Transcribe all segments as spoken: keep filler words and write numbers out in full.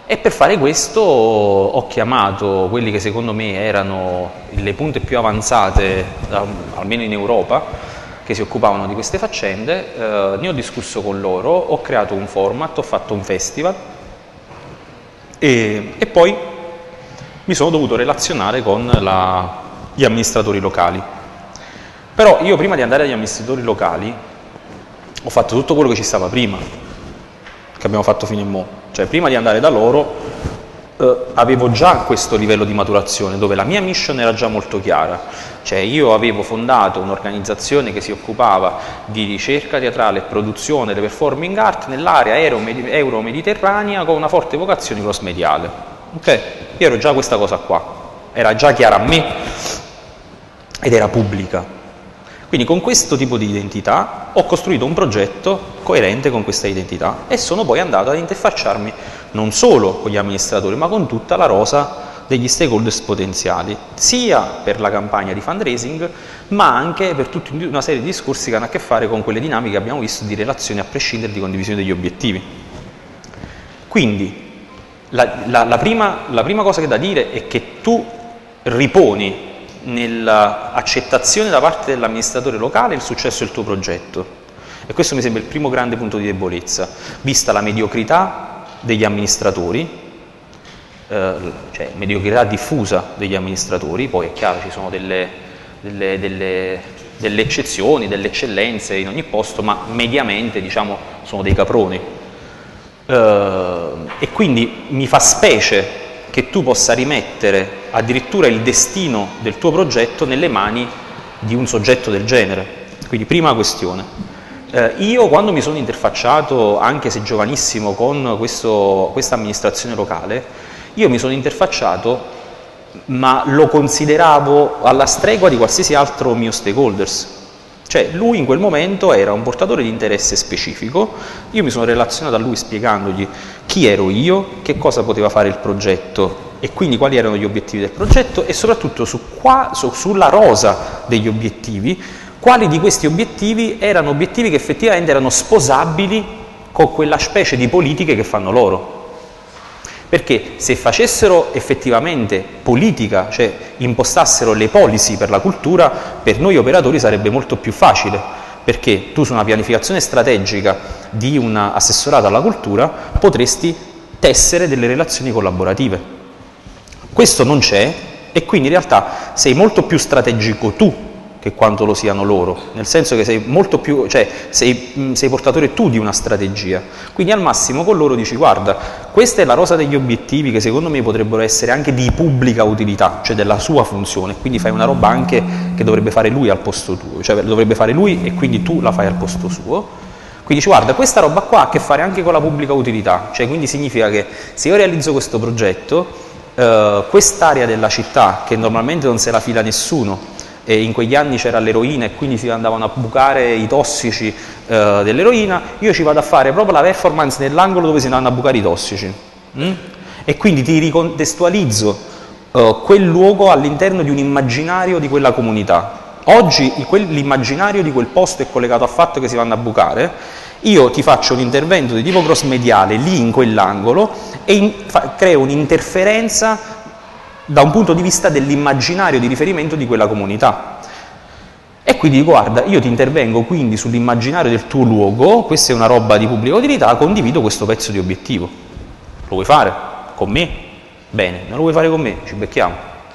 E per fare questo ho chiamato quelli che secondo me erano le punte più avanzate, almeno in Europa, che si occupavano di queste faccende, eh, ne ho discusso con loro, ho creato un format, ho fatto un festival e, e poi mi sono dovuto relazionare con la, gli amministratori locali. Però io prima di andare agli amministratori locali ho fatto tutto quello che ci stava prima, che abbiamo fatto fino a mo'. Cioè prima di andare da loro eh, avevo già questo livello di maturazione, dove la mia mission era già molto chiara. Cioè io avevo fondato un'organizzazione che si occupava di ricerca teatrale e produzione delle performing art nell'area euro-mediterranea con una forte vocazione cross-mediale. Ok? Io ero già questa cosa qua, era già chiara a me ed era pubblica. Quindi con questo tipo di identità ho costruito un progetto coerente con questa identità e sono poi andato ad interfacciarmi non solo con gli amministratori ma con tutta la rosa degli stakeholders potenziali, sia per la campagna di fundraising ma anche per tutta una serie di discorsi che hanno a che fare con quelle dinamiche che abbiamo visto di relazioni a prescindere di condivisione degli obiettivi. Quindi la, la, la, prima, la prima cosa che è da dire è che tu riponi nell'accettazione da parte dell'amministratore locale il successo del tuo progetto, e questo mi sembra il primo grande punto di debolezza, vista la mediocrità degli amministratori, eh, cioè mediocrità diffusa degli amministratori. Poi è chiaro ci sono delle, delle, delle, delle eccezioni, delle eccellenze in ogni posto, ma mediamente diciamo sono dei caproni, eh, e quindi mi fa specie che tu possa rimettere addirittura il destino del tuo progetto nelle mani di un soggetto del genere. Quindi prima questione. Eh, io quando mi sono interfacciato, anche se giovanissimo, con questo, questa amministrazione locale, io mi sono interfacciato, ma lo consideravo alla stregua di qualsiasi altro mio stakeholders. Cioè lui in quel momento era un portatore di interesse specifico, io mi sono relazionato a lui spiegandogli chi ero io, che cosa poteva fare il progetto e quindi quali erano gli obiettivi del progetto e soprattutto su qua, su, sulla rosa degli obiettivi, quali di questi obiettivi erano obiettivi che effettivamente erano sposabili con quella specie di politiche che fanno loro. Perché se facessero effettivamente politica, cioè impostassero le policy per la cultura, per noi operatori sarebbe molto più facile, perché tu su una pianificazione strategica di un assessorato alla cultura potresti tessere delle relazioni collaborative. Questo non c'è e quindi in realtà sei molto più strategico tu che quanto lo siano loro, nel senso che sei molto più, cioè sei, sei portatore tu di una strategia. Quindi al massimo con loro dici guarda, questa è la rosa degli obiettivi che secondo me potrebbero essere anche di pubblica utilità, cioè della sua funzione, quindi fai una roba anche che dovrebbe fare lui al posto tuo, cioè dovrebbe fare lui e quindi tu la fai al posto suo. Quindi dici guarda, questa roba qua ha a che fare anche con la pubblica utilità, cioè quindi significa che se io realizzo questo progetto, eh, quest'area della città che normalmente non se la fila nessuno, e in quegli anni c'era l'eroina e quindi si andavano a bucare i tossici eh, dell'eroina, io ci vado a fare proprio la performance nell'angolo dove si andavano a bucare i tossici. Mm? E quindi ti ricontestualizzo eh, quel luogo all'interno di un immaginario di quella comunità. Oggi l'immaginario di quel posto è collegato al fatto che si vanno a bucare, io ti faccio un intervento di tipo cross-mediale lì in quell'angolo e in, fa, creo un'interferenza da un punto di vista dell'immaginario di riferimento di quella comunità. E quindi guarda, io ti intervengo quindi sull'immaginario del tuo luogo, questa è una roba di pubblica utilità, condivido questo pezzo di obiettivo. Lo vuoi fare? Con me? Bene, non lo vuoi fare con me? Ci becchiamo.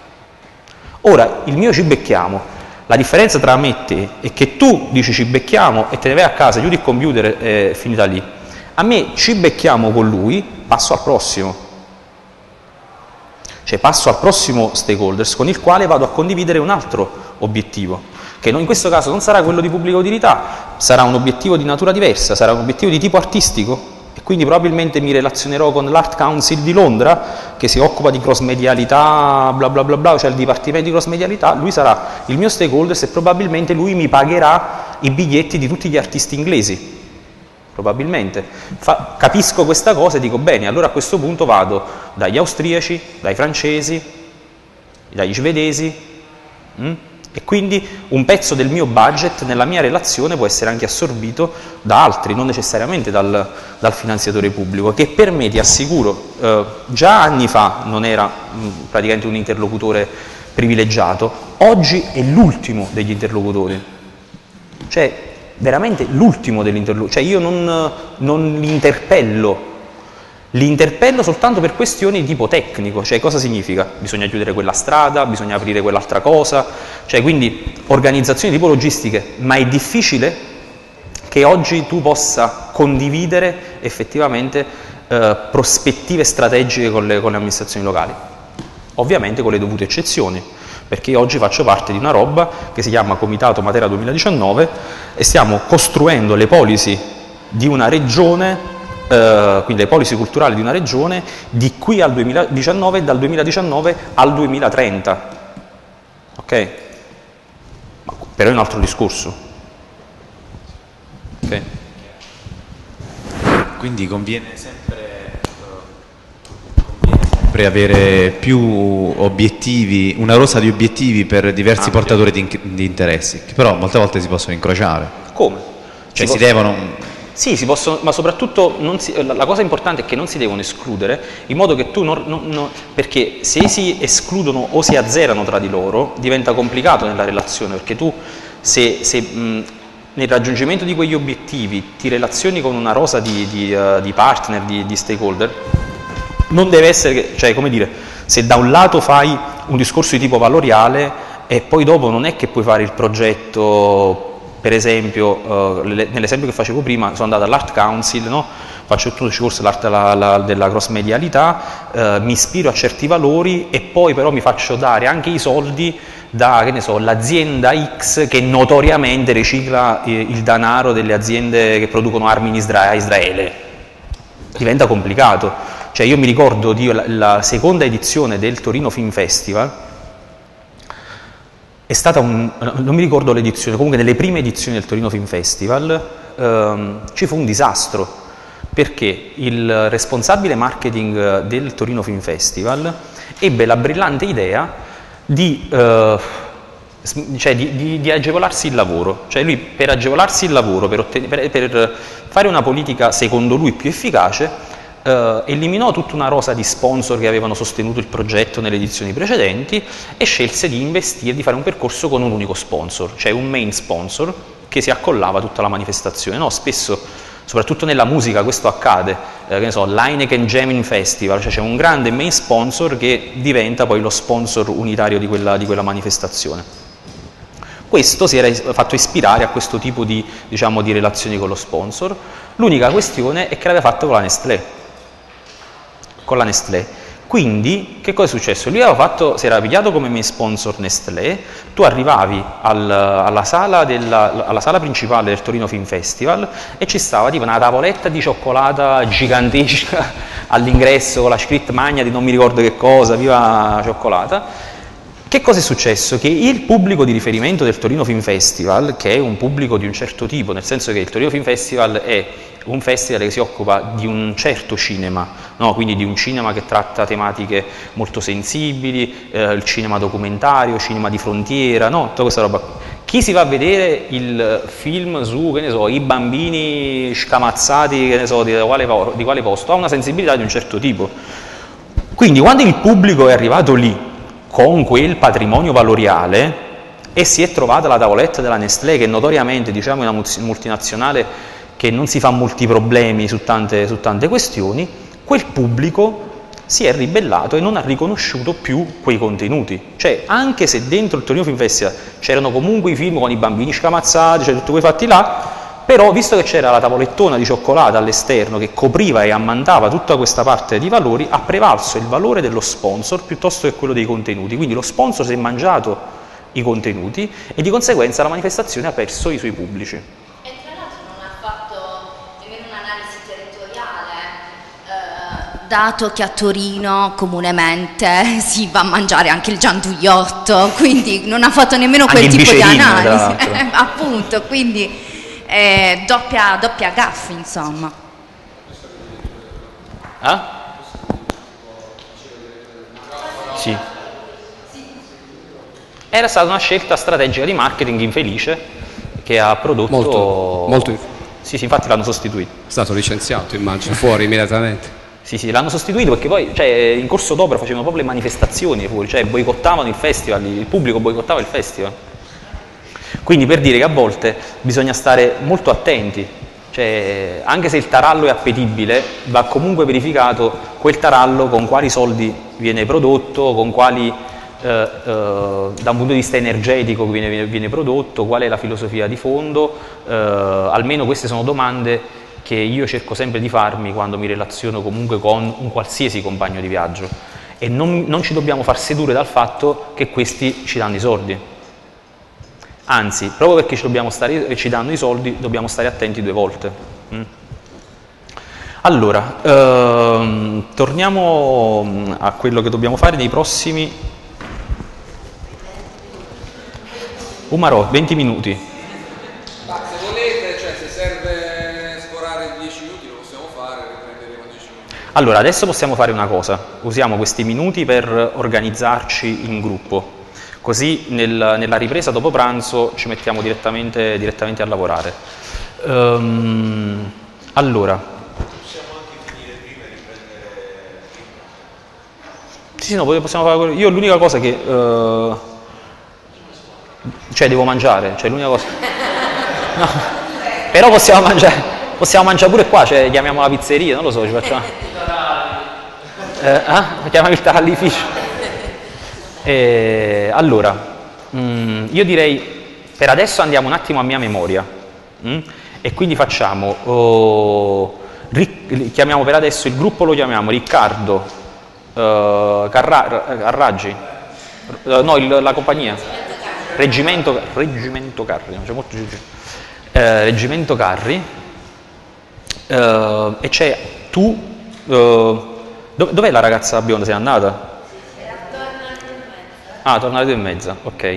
Ora, il mio ci becchiamo, la differenza tra me e te è che tu dici ci becchiamo e te ne vai a casa, chiudi il computer e è finita lì. A me ci becchiamo con lui, passo al prossimo. Cioè passo al prossimo stakeholders con il quale vado a condividere un altro obiettivo, che in questo caso non sarà quello di pubblica utilità, sarà un obiettivo di natura diversa, sarà un obiettivo di tipo artistico e quindi probabilmente mi relazionerò con l'Art Council di Londra che si occupa di cross-medialità, bla bla bla bla, cioè il dipartimento di cross-medialità, lui sarà il mio stakeholders e probabilmente lui mi pagherà i biglietti di tutti gli artisti inglesi. Probabilmente Fa, capisco questa cosa e dico bene, allora a questo punto vado dagli austriaci, dai francesi, dagli svedesi, mh? E quindi un pezzo del mio budget nella mia relazione può essere anche assorbito da altri, non necessariamente dal, dal finanziatore pubblico, che per me, ti assicuro, eh, già anni fa non era mh, praticamente un interlocutore privilegiato, oggi è l'ultimo degli interlocutori, cioè veramente l'ultimo degli interlocutori, cioè io non, non li interpello. Li interpello soltanto per questioni di tipo tecnico, cioè cosa significa? Bisogna chiudere quella strada, bisogna aprire quell'altra cosa, cioè quindi organizzazioni tipo logistiche, ma è difficile che oggi tu possa condividere effettivamente eh, prospettive strategiche con le, con le amministrazioni locali, ovviamente con le dovute eccezioni, perché io oggi faccio parte di una roba che si chiama Comitato Matera duemiladiciannove e stiamo costruendo le policy di una regione, Uh, quindi le policy culturali di una regione di qui al duemiladiciannove e dal duemiladiciannove al duemilatrenta, ok? Ma, però è un altro discorso, ok? Quindi conviene sempre, conviene sempre avere più obiettivi, una rosa di obiettivi per diversi ah, portatori di, di interessi, che però molte volte si possono incrociare. Come? Cioè si, si possono... devono... Sì, si possono, ma soprattutto non si, la cosa importante è che non si devono escludere, in modo che tu non, non, non, perché se si escludono o si azzerano tra di loro diventa complicato nella relazione, perché tu se, se mh, nel raggiungimento di quegli obiettivi ti relazioni con una rosa di, di, uh, di partner, di, di stakeholder, non deve essere, cioè come dire, se da un lato fai un discorso di tipo valoriale e poi dopo non è che puoi fare il progetto. Per esempio, eh, nell'esempio che facevo prima, sono andato all'Art Council, no? Faccio tutto il discorso la, la, della cross medialità, eh, mi ispiro a certi valori e poi però mi faccio dare anche i soldi da, che ne so, l'azienda X che notoriamente ricicla eh, il denaro delle aziende che producono armi in Isra- Israele. Diventa complicato. Cioè io mi ricordo di la, la seconda edizione del Torino Film Festival, è stata un, non mi ricordo l'edizione, comunque nelle prime edizioni del Torino Film Festival ehm, ci fu un disastro, perché il responsabile marketing del Torino Film Festival ebbe la brillante idea di, eh, cioè di, di, di agevolarsi il lavoro, cioè lui per agevolarsi il lavoro, per, ottenere, per, per fare una politica secondo lui più efficace, Uh, eliminò tutta una rosa di sponsor che avevano sostenuto il progetto nelle edizioni precedenti e scelse di investire, di fare un percorso con un unico sponsor, cioè un main sponsor che si accollava a tutta la manifestazione. No, spesso, soprattutto nella musica, questo accade, eh, che ne so, l'Heineken Jamming Festival, cioè c'è un grande main sponsor che diventa poi lo sponsor unitario di quella, di quella manifestazione. Questo si era fatto ispirare a questo tipo di, diciamo, di relazioni con lo sponsor. L'unica questione è che l'aveva fatto con la Nestlé. con la Nestlé. Quindi, che cosa è successo? Lui aveva fatto, si era pigliato come main sponsor Nestlé, tu arrivavi al, alla, sala della, alla sala principale del Torino Film Festival e ci stava tipo una tavoletta di cioccolata gigantesca all'ingresso con la scritta magna di non mi ricordo che cosa, viva cioccolata. Che cosa è successo? Che il pubblico di riferimento del Torino Film Festival, che è un pubblico di un certo tipo, nel senso che il Torino Film Festival è un festival che si occupa di un certo cinema, no? Quindi di un cinema che tratta tematiche molto sensibili, eh, il cinema documentario, cinema di frontiera, no? Tutta questa roba. Chi si va a vedere il film su, che ne so, i bambini scamazzati, che ne so, di quale, di quale posto, ha una sensibilità di un certo tipo. Quindi quando il pubblico è arrivato lì con quel patrimonio valoriale e si è trovata la tavoletta della Nestlé, che notoriamente, diciamo, è una multinazionale che non si fa molti problemi su tante, su tante questioni, quel pubblico si è ribellato e non ha riconosciuto più quei contenuti. Cioè, anche se dentro il Torino Film Festival c'erano comunque i film con i bambini scamazzati, cioè tutti quei fatti là, però visto che c'era la tavolettona di cioccolata all'esterno che copriva e ammantava tutta questa parte di valori, ha prevalso il valore dello sponsor piuttosto che quello dei contenuti. Quindi lo sponsor si è mangiato i contenuti e di conseguenza la manifestazione ha perso i suoi pubblici. Dato che a Torino comunemente si va a mangiare anche il gianduiotto, quindi non ha fatto nemmeno quel anche tipo di analisi, eh, appunto, quindi eh, doppia, doppia gaffa, insomma. Eh? Sì. Era stata una scelta strategica di marketing infelice che ha prodotto... Molto, molto... Sì, sì, infatti l'hanno sostituito. È stato licenziato, immagino, fuori immediatamente. Sì, sì, l'hanno sostituito perché poi, cioè, in corso d'opera facevano proprio le manifestazioni fuori, cioè boicottavano il festival, il pubblico boicottava il festival. Quindi per dire che a volte bisogna stare molto attenti, cioè, anche se il tarallo è appetibile, va comunque verificato quel tarallo con quali soldi viene prodotto, con quali, eh, eh, da un punto di vista energetico viene, viene, viene prodotto, qual è la filosofia di fondo, eh, almeno queste sono domande che io cerco sempre di farmi quando mi relaziono comunque con un qualsiasi compagno di viaggio, e non, non ci dobbiamo far sedurre dal fatto che questi ci danno i soldi. Anzi, proprio perché ci, dobbiamo stare, ci danno i soldi, dobbiamo stare attenti due volte. Mm. Allora, ehm, torniamo a quello che dobbiamo fare nei prossimi... Umarò, venti minuti. Ma se volete, cioè se serve sforare dieci minuti lo possiamo fare, riprenderemo dieci minuti. Allora, adesso possiamo fare una cosa. Usiamo questi minuti per organizzarci in gruppo. Così nel, nella ripresa dopo pranzo ci mettiamo direttamente, direttamente a lavorare. Um, allora. Possiamo anche finire prima di prendere... Sì, sì, no, possiamo fare... Io l'unica cosa che... Uh, cioè devo mangiare, cioè l'unica cosa... No. Però possiamo mangiare, possiamo mangiare pure qua, cioè chiamiamo la pizzeria, non lo so, ci facciamo... Eh, ah? Chiamiamo il tarallificio. Eh, allora, mh, io direi per adesso andiamo un attimo a mia memoria mh? e quindi facciamo, oh, ri, chiamiamo per adesso il gruppo, lo chiamiamo Riccardo, uh, Carra, Carraggi, uh, no, il, la compagnia, Reggimento, Reggimento Carri, c'è molto, eh, Reggimento Carri, uh, e c'è tu, uh, dov- dov'è la ragazza bionda, sei andata? Ah, torna alle due e mezza, ok.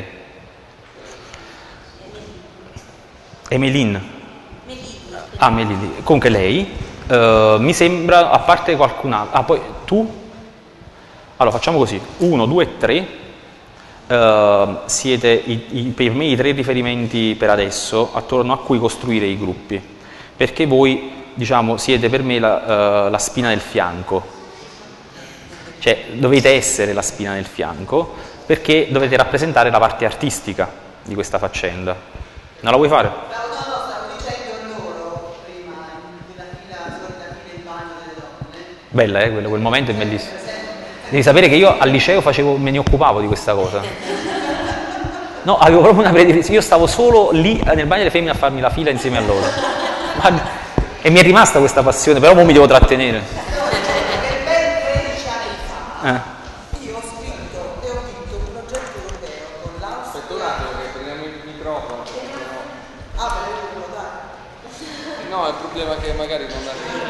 Emeline. Ah, Melilli. Comunque lei, uh, mi sembra, a parte qualcun altro... Ah, poi tu? Allora, facciamo così. Uno, due, tre. Uh, siete i, i, per me i tre riferimenti per adesso attorno a cui costruire i gruppi. Perché voi, diciamo, siete per me la, uh, la spina del fianco. Cioè, dovete essere la spina del fianco, perché dovete rappresentare la parte artistica di questa faccenda. Non la vuoi fare? No, no, no, stavo dicendo loro prima, nella fila, solita fila in bagno delle donne. Bella, eh, quello, quel momento è bellissimo. Devi sapere che io al liceo facevo, me ne occupavo di questa cosa. No, avevo proprio una prediligenza, io stavo solo lì nel bagno delle femmine a farmi la fila insieme a loro. Ma, e mi è rimasta questa passione, però ora mi devo trattenere. Perché ben tredici anni fa... Eh. No, il problema è che magari non arriva.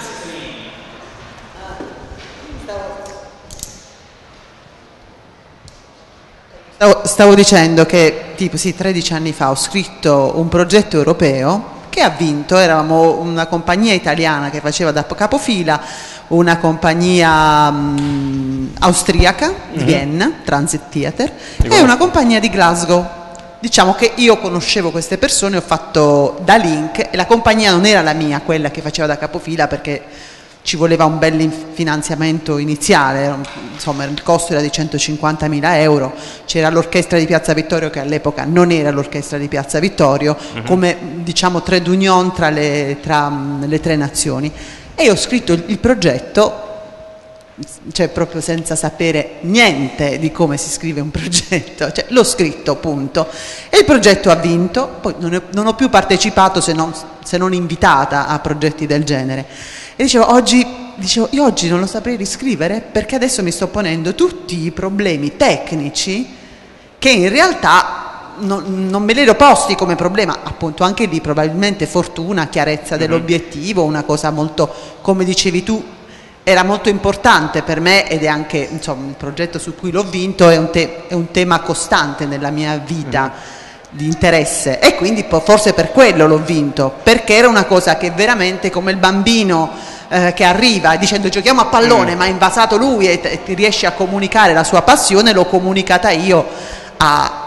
Stavo, stavo dicendo che tipo sì, tredici anni fa ho scritto un progetto europeo che ha vinto, eravamo una compagnia italiana che faceva da capofila, una compagnia mh, austriaca di mm-hmm. Vienna, Transit Theater, e una compagnia di Glasgow. Diciamo che io conoscevo queste persone, ho fatto da link, e la compagnia non era la mia, quella che faceva da capofila, perché ci voleva un bel finanziamento iniziale, insomma il costo era di centocinquantamila euro, c'era l'orchestra di Piazza Vittorio che all'epoca non era l'orchestra di Piazza Vittorio, uh-huh. come diciamo trade union tra le, tra le tre nazioni, e io ho scritto il, il progetto, cioè proprio senza sapere niente di come si scrive un progetto, cioè, l'ho scritto punto, e il progetto ha vinto, poi non, è, non ho più partecipato se non, se non invitata a progetti del genere. E dicevo, oggi, dicevo, io oggi non lo saprei riscrivere perché adesso mi sto ponendo tutti i problemi tecnici che in realtà non, non me li ero posti come problema, appunto anche lì probabilmente fortuna, chiarezza dell'obiettivo, una cosa molto, come dicevi tu, era molto importante per me, ed è anche insomma, il progetto su cui l'ho vinto è un, te- è un tema costante nella mia vita. Mm. Di interesse, e quindi forse per quello l'ho vinto, perché era una cosa che veramente, come il bambino eh, che arriva dicendo giochiamo a pallone, mm. ma ha invasato lui e, e riesce a comunicare la sua passione, l'ho comunicata io a,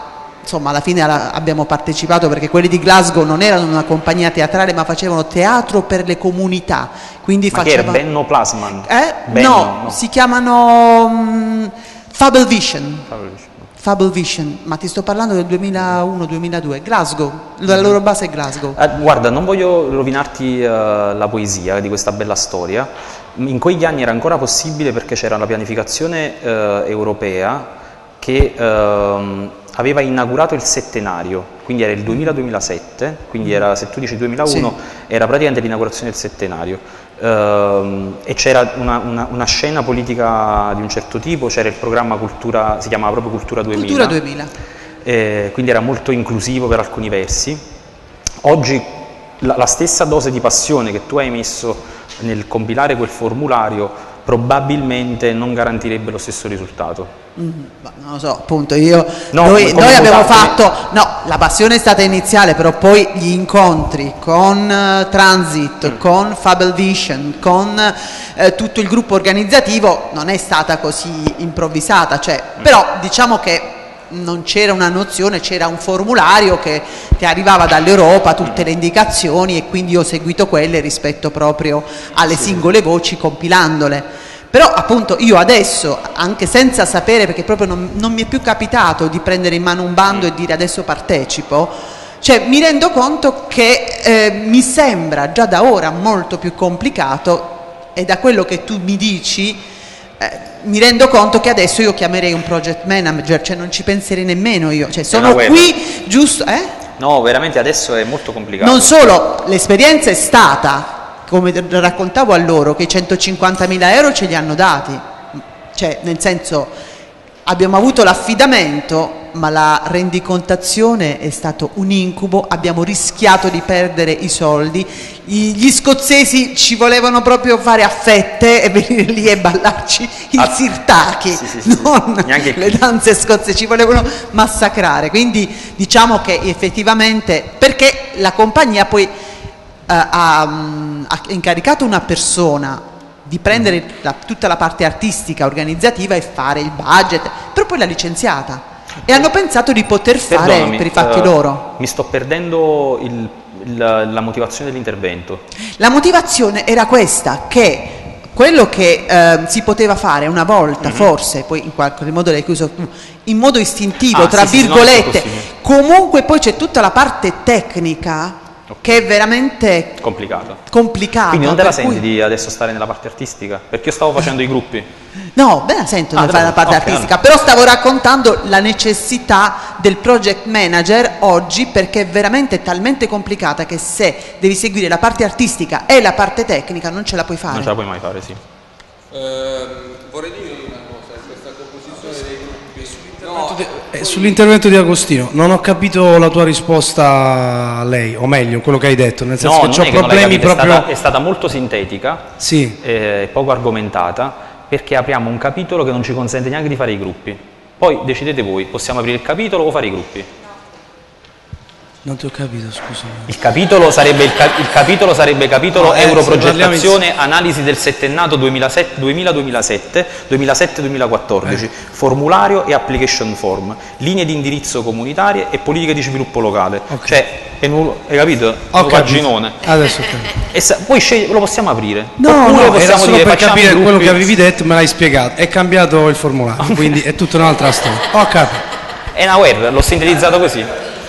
insomma alla fine alla, abbiamo partecipato, perché quelli di Glasgow non erano una compagnia teatrale ma facevano teatro per le comunità, quindi Ma facevano... che era Benno Plasman? Eh? Benno, no, no. si chiamano um, Fable Vision. Fable Vision. Fable Vision, ma ti sto parlando del duemilauno duemiladue, Glasgow, la loro base è Glasgow. Eh, guarda, non voglio rovinarti uh, la poesia di questa bella storia. In quegli anni era ancora possibile perché c'era la pianificazione uh, europea che uh, aveva inaugurato il settenario, quindi era il duemila duemilasette, quindi era, se tu dici duemilauno, sì, era praticamente l'inaugurazione del settenario. Uh, e c'era una, una, una scena politica di un certo tipo, c'era il programma Cultura, si chiamava proprio Cultura duemila, Cultura duemila. Eh, quindi era molto inclusivo per alcuni versi. Oggi la, la stessa dose di passione che tu hai messo nel compilare quel formulario probabilmente non garantirebbe lo stesso risultato. Mm, non lo so, appunto, io No, noi, come noi abbiamo votate- fatto, no, la passione è stata iniziale, però poi gli incontri con eh, Transit, Mm. con Fable Vision, con eh, tutto il gruppo organizzativo non è stata così improvvisata, cioè, Mm. però diciamo che non c'era una nozione, c'era un formulario che ti arrivava dall'Europa, tutte le indicazioni, e quindi io ho seguito quelle rispetto proprio alle singole voci, compilandole. Però appunto io adesso, anche senza sapere, perché proprio non, non mi è più capitato di prendere in mano un bando e dire adesso partecipo, cioè mi rendo conto che eh, mi sembra già da ora molto più complicato, e da quello che tu mi dici eh, mi rendo conto che adesso io chiamerei un project manager, cioè non ci penserei nemmeno io, cioè sono una guerra. qui giusto, eh? No, veramente adesso è molto complicato. Non solo, l'esperienza è stata, come raccontavo a loro, che i centocinquantamila euro ce li hanno dati, cioè nel senso abbiamo avuto l'affidamento, ma la rendicontazione è stato un incubo, abbiamo rischiato di perdere i soldi, I- gli scozzesi ci volevano proprio fare a fette e venire lì e ballarci il Ah, sirtaki, sì, sì, sì, non sì. Neanche le danze scozze, ci volevano massacrare, quindi diciamo che effettivamente, perché la compagnia poi eh, ha, mm, ha incaricato una persona di prendere la- tutta la parte artistica, organizzativa e fare il budget, però poi l'ha licenziata e hanno pensato di poter fare Perdonami, per i fatti eh, loro. Mi sto perdendo il- il- la motivazione dell'intervento. La motivazione era questa, che quello che eh, si poteva fare una volta, Mhm. forse, poi in qualche modo l'hai chiuso tu, in modo istintivo, Ah, tra sì, sì, sì, no, virgolette, è possibile. comunque poi c'è tutta la parte tecnica che è veramente Complicato. complicata. Quindi non te la per cui- senti di adesso stare nella parte artistica? Perché io stavo facendo i gruppi. No, me la sento Ah, di fare la davvero? parte Ok, artistica, allora. però stavo raccontando la necessità del project manager oggi, perché è veramente talmente complicata che se devi seguire la parte artistica e la parte tecnica non ce la puoi fare. Non ce la puoi mai fare, sì. Ehm, vorrei dire una cosa, questa composizione dei gruppi. No, Eh, Sull'intervento di Agostino, non ho capito la tua risposta a lei, o meglio, quello che hai detto, nel senso No, che non ho è che non l'hai problemi capito, è proprio... stata, è stata molto sintetica Sì, e poco argomentata, perché apriamo un capitolo che non ci consente neanche di fare i gruppi. Poi decidete voi, possiamo aprire il capitolo o fare i gruppi? non ti ho capito, scusami. Il capitolo sarebbe, il ca- il capitolo sarebbe capitolo No, eh, Europrogettazione, analisi del settennato duemilasette duemilasette, duemilasette duemilaquattordici, Eh. formulario e application form, linee di indirizzo comunitarie e politiche di sviluppo locale. Ok. Cioè, è un- hai capito? Ho Un capito. paginone. Adesso ho capito. E sa- poi scegli- lo possiamo aprire. No, Oppure no, era possiamo solo dire, per facciamo i capire quello gruppi. che avevi detto, me l'hai spiegato. È cambiato il formulario, quindi è tutta un'altra storia. Ho capito. È una guerra, l'ho sintetizzato così.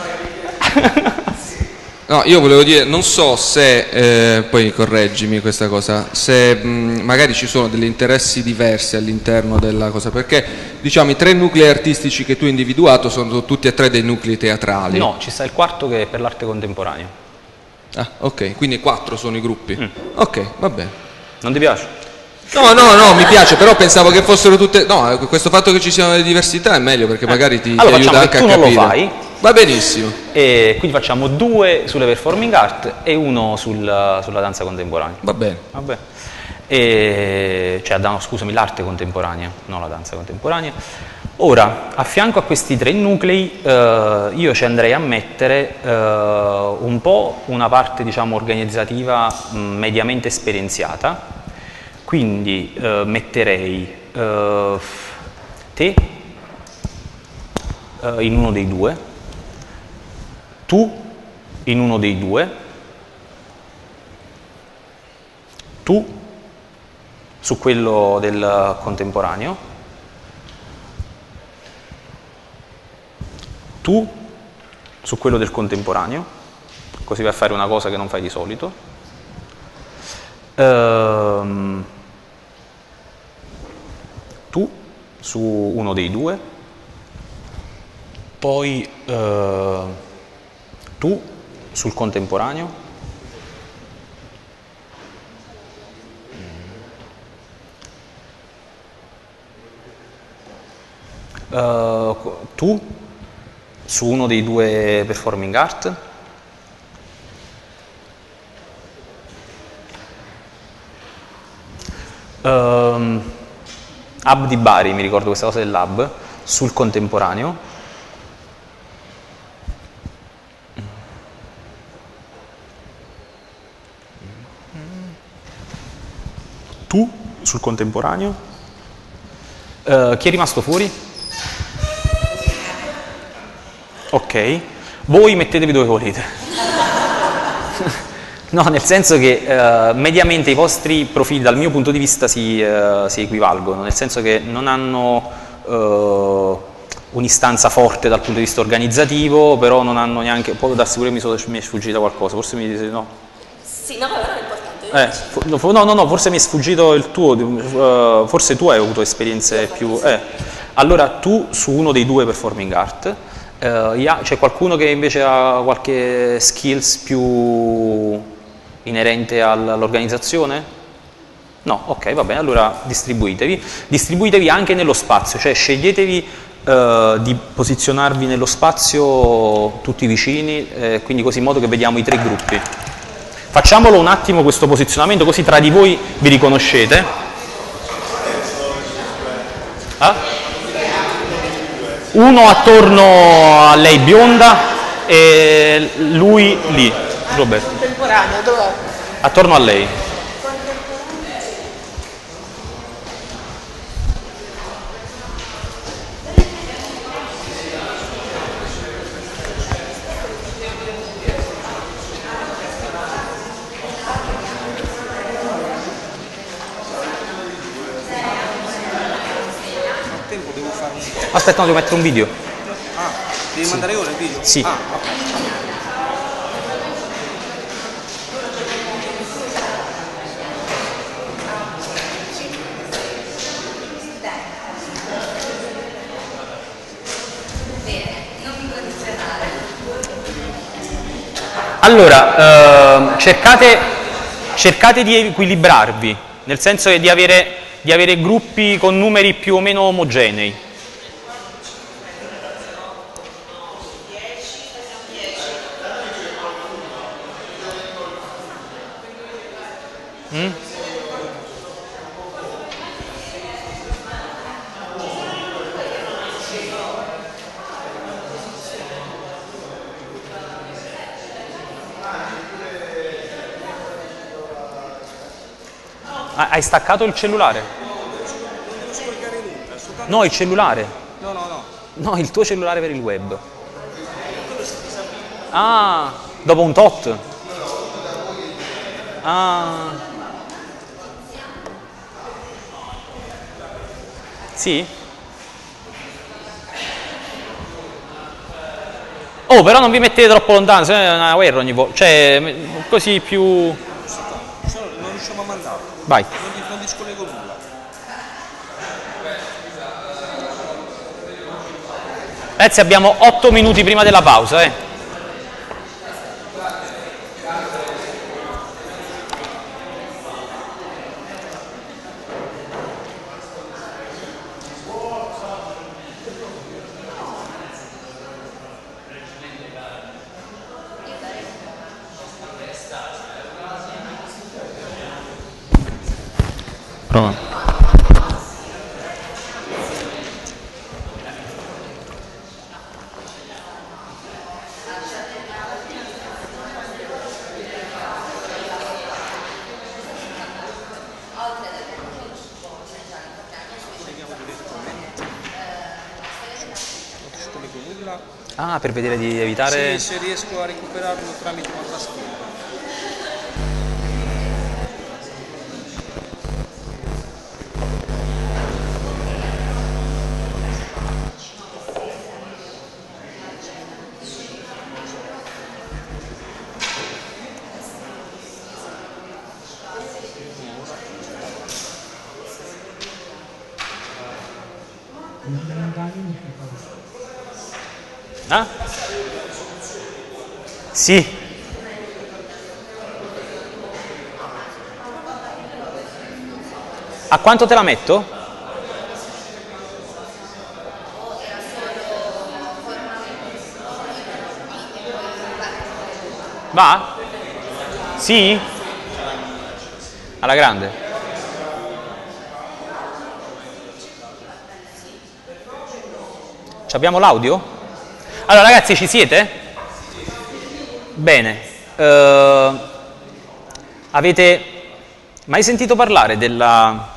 no, io volevo dire, non so se, eh, poi correggimi questa cosa, se mh, magari ci sono degli interessi diversi all'interno della cosa, perché diciamo i tre nuclei artistici che tu hai individuato sono tutti e tre dei nuclei teatrali. No, ci sta il quarto che è per l'arte contemporanea. Ah, ok, quindi quattro sono i gruppi. Mm. Ok, va bene. Non ti piace? No, no, no, mi piace, però pensavo che fossero tutte... No, questo fatto che ci siano delle diversità è meglio perché magari ti, ti Allora aiuta facciamo anche che a tu non lo capire. fai. Va benissimo. E quindi facciamo due sulle performing art e uno sul- sulla danza contemporanea. Va bene. Vabbè. E, cioè, no, scusami, l'arte contemporanea, non la danza contemporanea. Ora, a fianco a questi tre nuclei, eh, io ci andrei a mettere eh, un po' una parte, diciamo, organizzativa mh, mediamente esperienziata. Quindi eh, metterei eh, te eh, in uno dei due, tu in uno dei due, tu su quello del contemporaneo, tu su quello del contemporaneo, così vai a fare una cosa che non fai di solito, ehm, tu su uno dei due, poi eh, tu sul contemporaneo, Uh, tu su uno dei due performing art, um, hub di Bari, mi ricordo questa cosa dell'hub, sul contemporaneo, tu sul contemporaneo, uh, chi è rimasto fuori? Ok, voi mettetevi dove volete. No, nel senso che uh, mediamente i vostri profili dal mio punto di vista si, uh, si equivalgono, nel senso che non hanno uh, un'istanza forte dal punto di vista organizzativo, però non hanno neanche, può darsi pure mi, so, mi è sfuggita qualcosa, forse mi dite no? Sì, no, però è importante. Eh, no, no, no, forse mi è sfuggito il tuo, uh, forse tu hai avuto esperienze più... Eh. Allora tu su uno dei due performing art, Uh, yeah, c'è qualcuno che invece ha qualche skills più inerente all'organizzazione? No, ok, va bene, allora distribuitevi. Distribuitevi anche nello spazio, cioè sceglietevi uh, di posizionarvi nello spazio tutti vicini, eh, quindi così in modo che vediamo i tre gruppi. Facciamolo un attimo questo posizionamento, così tra di voi vi riconoscete. Ah? Uno attorno a lei bionda e lui lì, Roberto. Contemporaneo, dov'è? Attorno a lei. Aspetta, no, devo mettere un video. Ah, devi sì. mandare ora il video? Sì. Ah, ok. Allora, eh, cercate, cercate di equilibrarvi, nel senso di avere, di avere gruppi con numeri più o meno omogenei. Mm? Hai staccato il cellulare? No, il cellulare. No, no, no. No, il tuo cellulare per il web. Ah, dopo un tot. Ah. Sì? Oh, però non vi mettete troppo lontano, se no è una guerra ogni volta. Cioè, così più... Non riusciamo a mandarlo. Vai. Non, non discollego nulla. Ragazzi, abbiamo otto minuti prima della pausa, eh. Prova. Ah, per vedere di evitare... Sì, se riesco a recuperarlo tramite una tastiera. Ah? Sì. A quanto te la metto? Va? Sì? Alla grande? Ci abbiamo l'audio? Allora ragazzi, ci siete? Bene. Uh, avete mai sentito parlare della...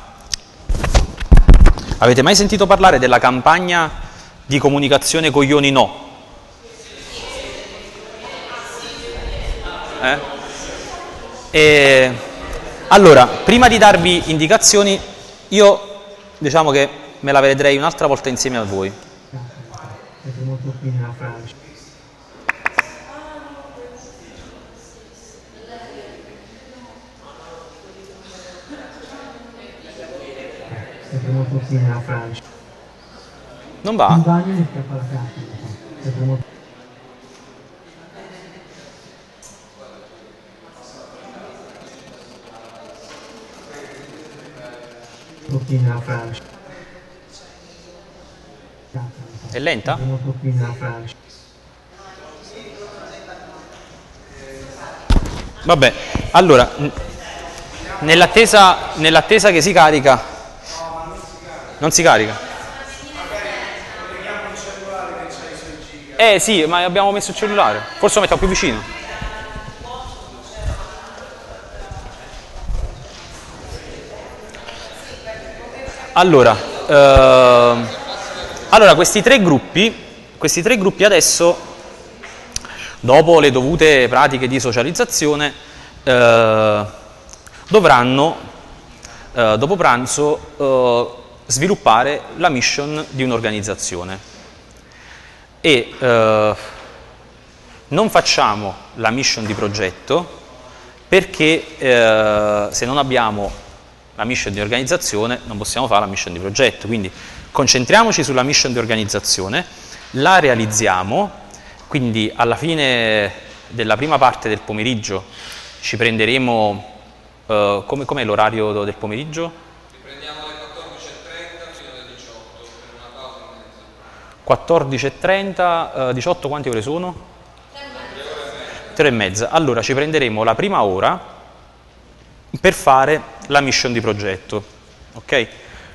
Avete mai sentito parlare della campagna di comunicazione coglioni no? Eh? E... Allora, prima di darvi indicazioni, io diciamo che me la vedrei un'altra volta insieme a voi. Non va? È lenta? Vabbè, allora, nell'attesa, nell'attesa che si carica, non si carica. Eh sì, ma abbiamo messo il cellulare, forse lo mettiamo più vicino. Allora, ehm, allora questi tre gruppi, questi tre gruppi adesso, dopo le dovute pratiche di socializzazione, eh, dovranno, eh, dopo pranzo, eh, sviluppare la mission di un'organizzazione. E eh, non facciamo la mission di progetto perché eh, se non abbiamo la mission di organizzazione non possiamo fare la mission di progetto, quindi concentriamoci sulla mission di organizzazione, la realizziamo, quindi alla fine della prima parte del pomeriggio ci prenderemo, eh, come com'è l'orario del pomeriggio? Ci prendiamo alle quattordici e trenta fino alle diciotto per una pausa in mezzo. quattordici e trenta, eh, diciotto quante ore sono? tre e mezza. Allora ci prenderemo la prima ora per fare la mission di progetto, ok?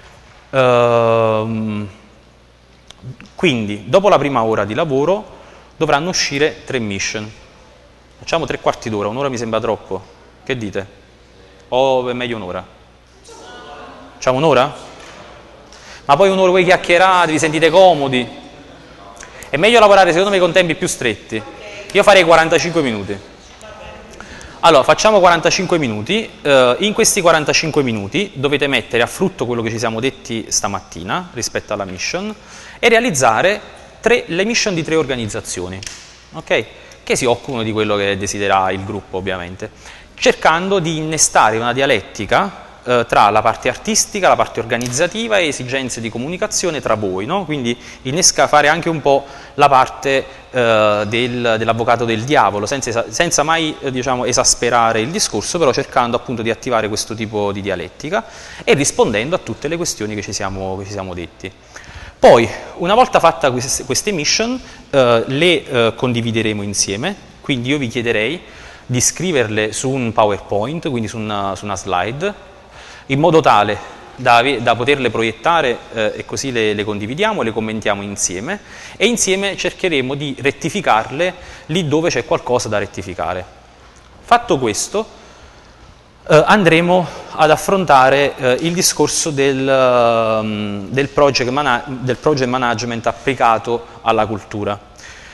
Ehm, quindi dopo la prima ora di lavoro dovranno uscire tre mission. Facciamo tre quarti d'ora, un'ora mi sembra troppo, che dite? O è meglio un'ora? Facciamo un'ora? Ma poi un'ora voi chiacchierate, vi sentite comodi? È meglio lavorare secondo me con tempi più stretti. Io farei quarantacinque minuti. Allora, facciamo quarantacinque minuti. Uh, in questi quarantacinque minuti dovete mettere a frutto quello che ci siamo detti stamattina rispetto alla mission e realizzare tre, le mission di tre organizzazioni, ok? Che si occupano di quello che desidera il gruppo, ovviamente, cercando di innestare una dialettica eh, tra la parte artistica, la parte organizzativa e esigenze di comunicazione tra voi, no? Quindi innesca, fare anche un po' la parte eh, del, dell'avvocato del diavolo, senza, senza mai eh, diciamo, esasperare il discorso, però cercando appunto di attivare questo tipo di dialettica e rispondendo a tutte le questioni che ci siamo, che ci siamo detti. Poi, una volta fatta queste, queste mission, eh, le eh, condivideremo insieme, quindi io vi chiederei di scriverle su un PowerPoint, quindi su una, su una slide, in modo tale da, da poterle proiettare eh, e così le, le condividiamo, le commentiamo insieme e insieme cercheremo di rettificarle lì dove c'è qualcosa da rettificare. Fatto questo, eh, andremo ad affrontare eh, il discorso del, um, del, project man- del project management applicato alla cultura.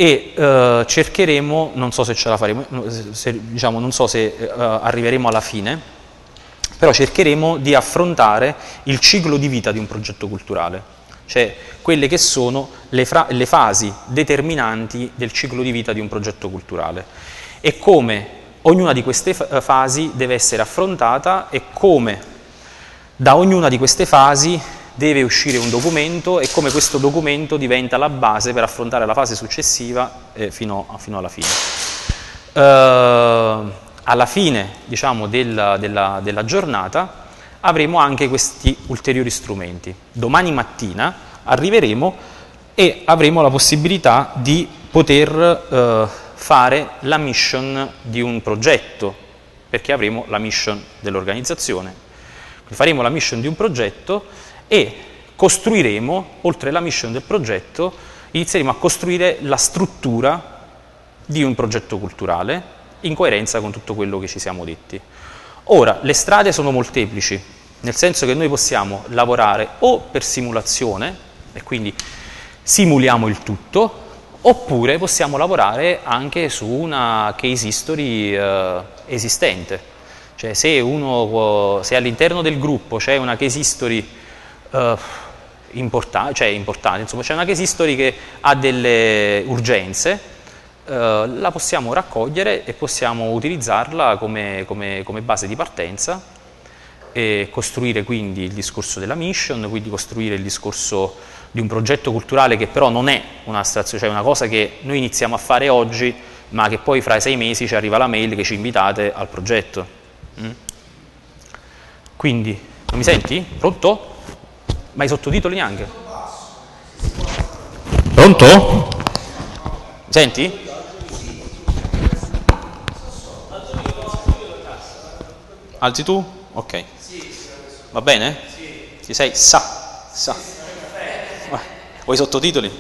e eh, cercheremo, non so se ce la faremo, se, diciamo, non so se eh, arriveremo alla fine, però cercheremo di affrontare il ciclo di vita di un progetto culturale, cioè quelle che sono le, le fasi determinanti del ciclo di vita di un progetto culturale e come ognuna di queste fasi deve essere affrontata e come da ognuna di queste fasi deve uscire un documento e come questo documento diventa la base per affrontare la fase successiva eh, fino, fino alla fine. Uh, alla fine, diciamo, della, della, della giornata avremo anche questi ulteriori strumenti. Domani mattina arriveremo e avremo la possibilità di poter uh, fare la mission di un progetto, perché avremo la mission dell'organizzazione. Faremo la mission di un progetto e costruiremo, oltre la mission del progetto, inizieremo a costruire la struttura di un progetto culturale in coerenza con tutto quello che ci siamo detti. Ora, le strade sono molteplici, nel senso che noi possiamo lavorare o per simulazione, e quindi simuliamo il tutto, oppure possiamo lavorare anche su una case history eh, esistente. Cioè se, uno, se all'interno del gruppo c'è una case history uh, importa- cioè importante, insomma c'è una case history che ha delle urgenze, uh, la possiamo raccogliere e possiamo utilizzarla come, come, come base di partenza e costruire quindi il discorso della mission, quindi costruire il discorso di un progetto culturale che però non è un'astrazione, cioè una cosa che noi iniziamo a fare oggi ma che poi fra sei mesi ci arriva la mail che ci invitate al progetto. Quindi, non mi senti? Pronto? Ma i sottotitoli neanche? Pronto? Mi senti? Alzi tu? Ok. Va bene? Ci sei? Sa. Sa. Vuoi i sottotitoli?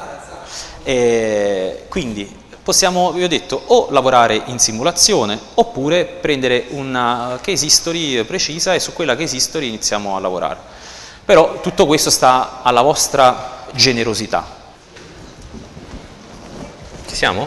E quindi possiamo, vi ho detto, o lavorare in simulazione oppure prendere una case history precisa e su quella case history iniziamo a lavorare. Però tutto questo sta alla vostra generosità. Ci siamo?